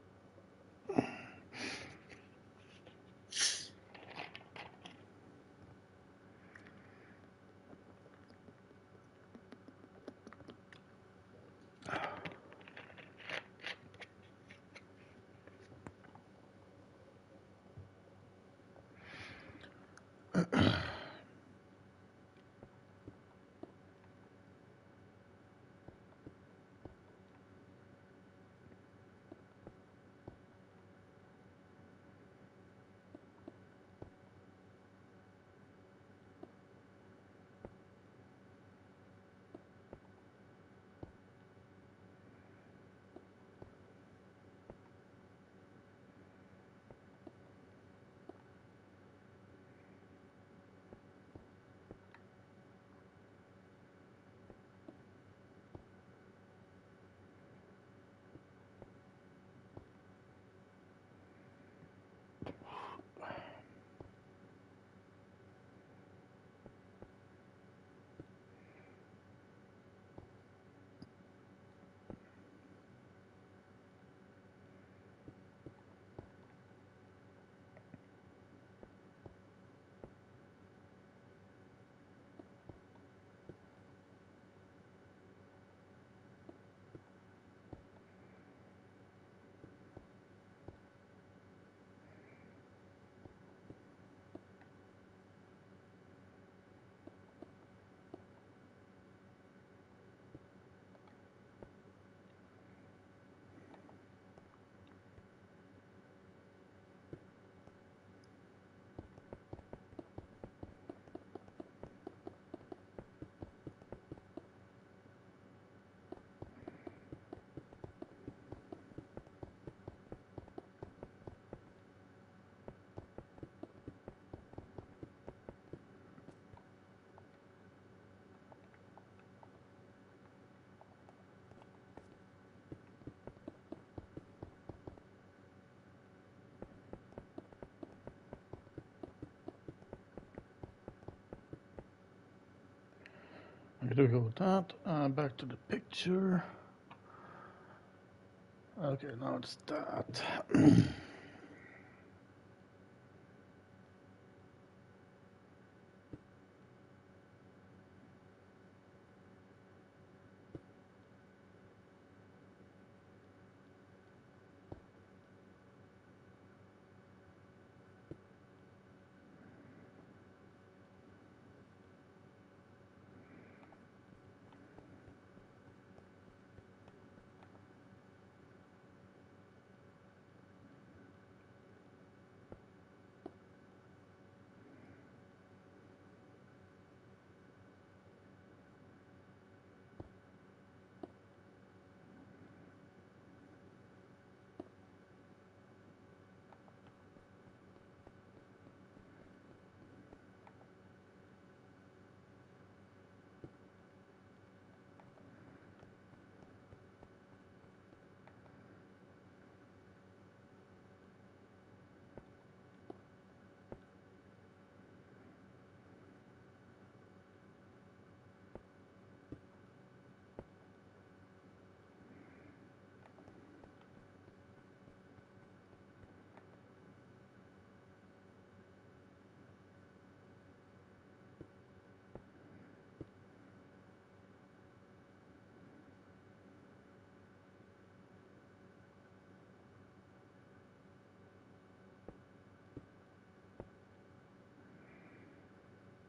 I'm gonna go with that. Back to the picture. Okay, now it's that.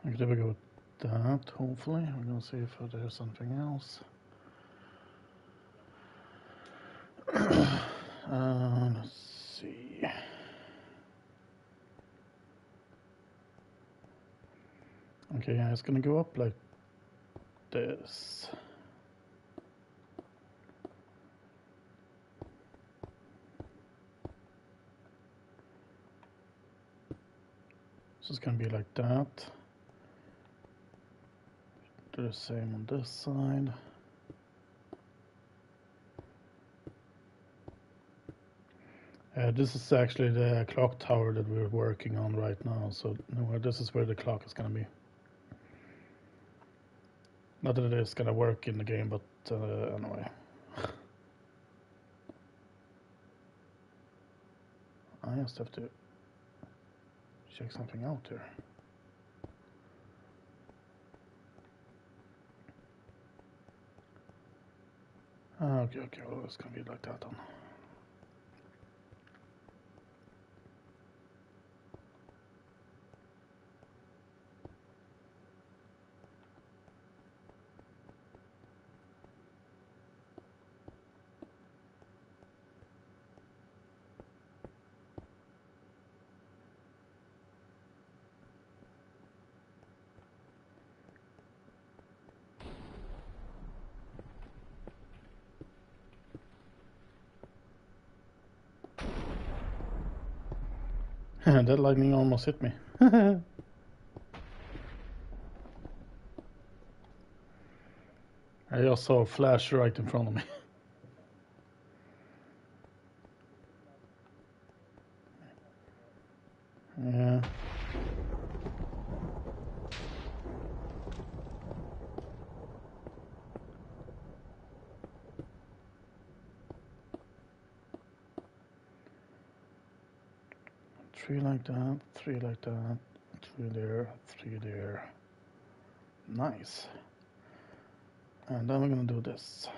Okay, there we go with that, hopefully. We're gonna see if there's something else. Let's see. Okay, yeah, it's gonna go up like this. So it's gonna be like that. Do the same on this side. This is actually the clock tower that we're working on right now. So this is where the clock is gonna be. Not that it's gonna work in the game, but anyway. I just have to check something out here. Okay, well, it's gonna be like that then. That lightning almost hit me. I just saw a flash right in front of me. Yeah. Three like that, three like that, three there, three there. Nice. And then we're gonna do this.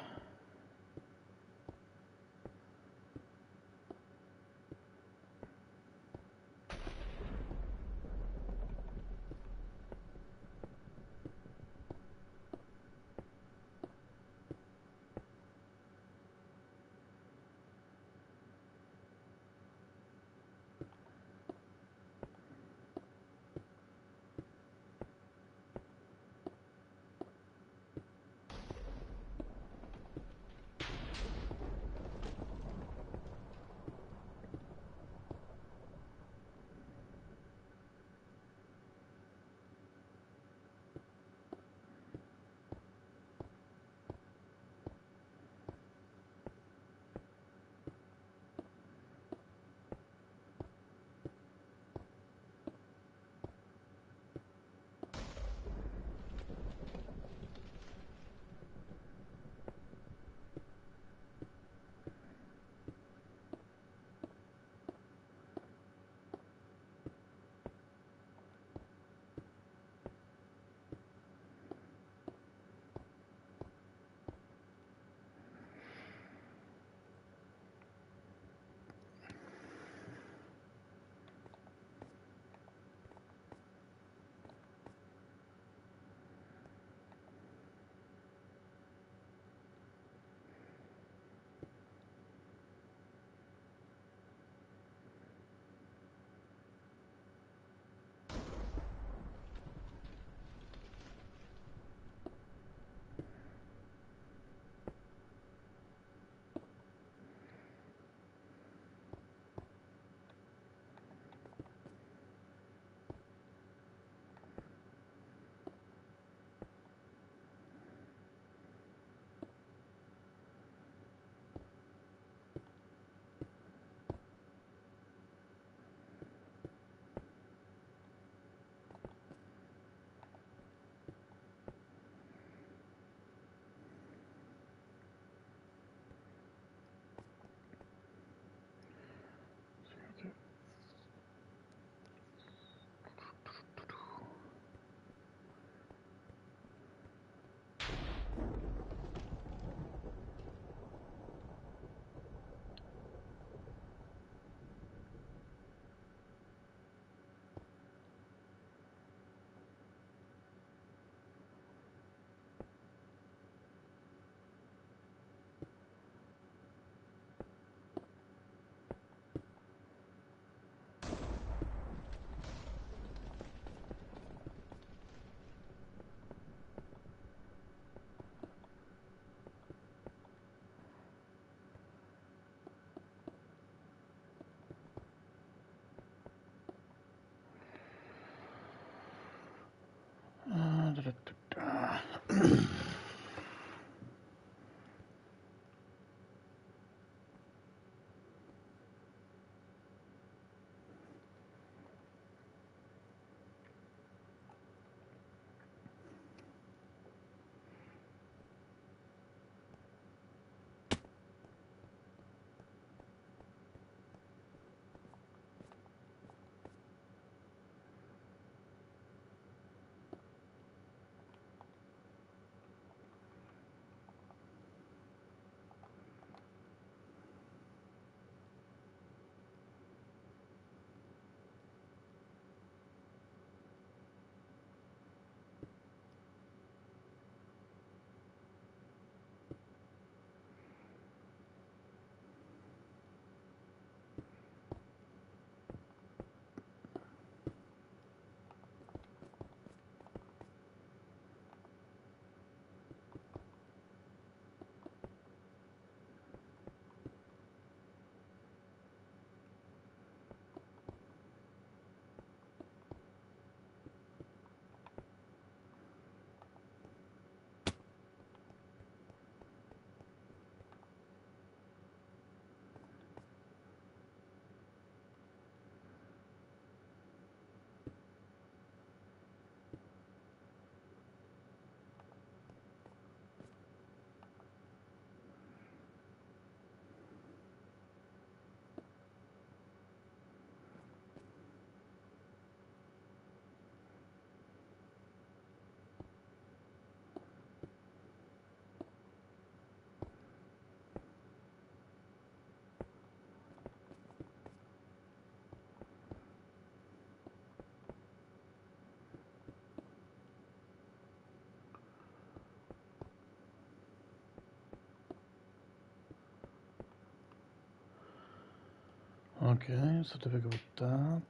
Okay, so to figure out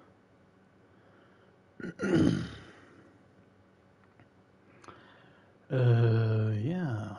that. Yeah.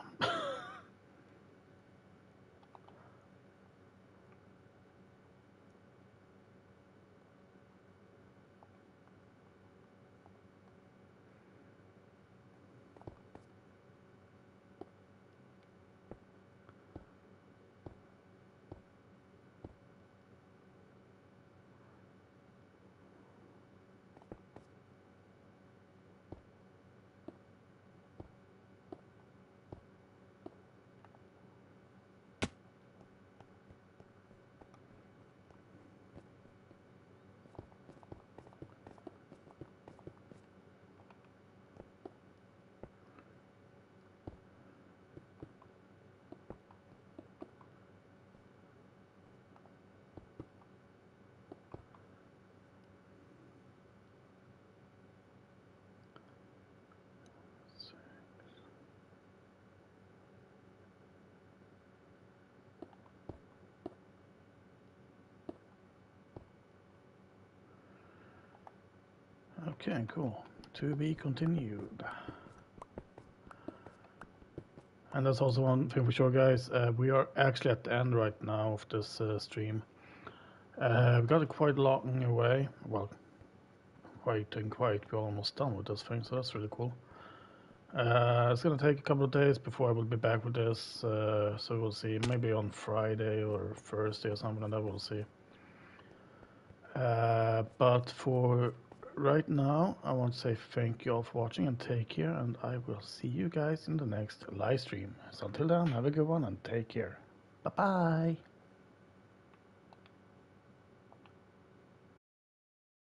Okay, cool. To be continued. And that's also one thing for sure, guys. We are actually at the end right now of this stream. We've got it quite a long way. Well, we're almost done with this thing, so that's really cool. It's gonna take a couple of days before I will be back with this, so we'll see. Maybe on Friday or Thursday or something like that, we'll see. But for right now, I want to say thank you all for watching and take care, and I will see you guys in the next live stream. So until then, have a good one and take care. Bye bye.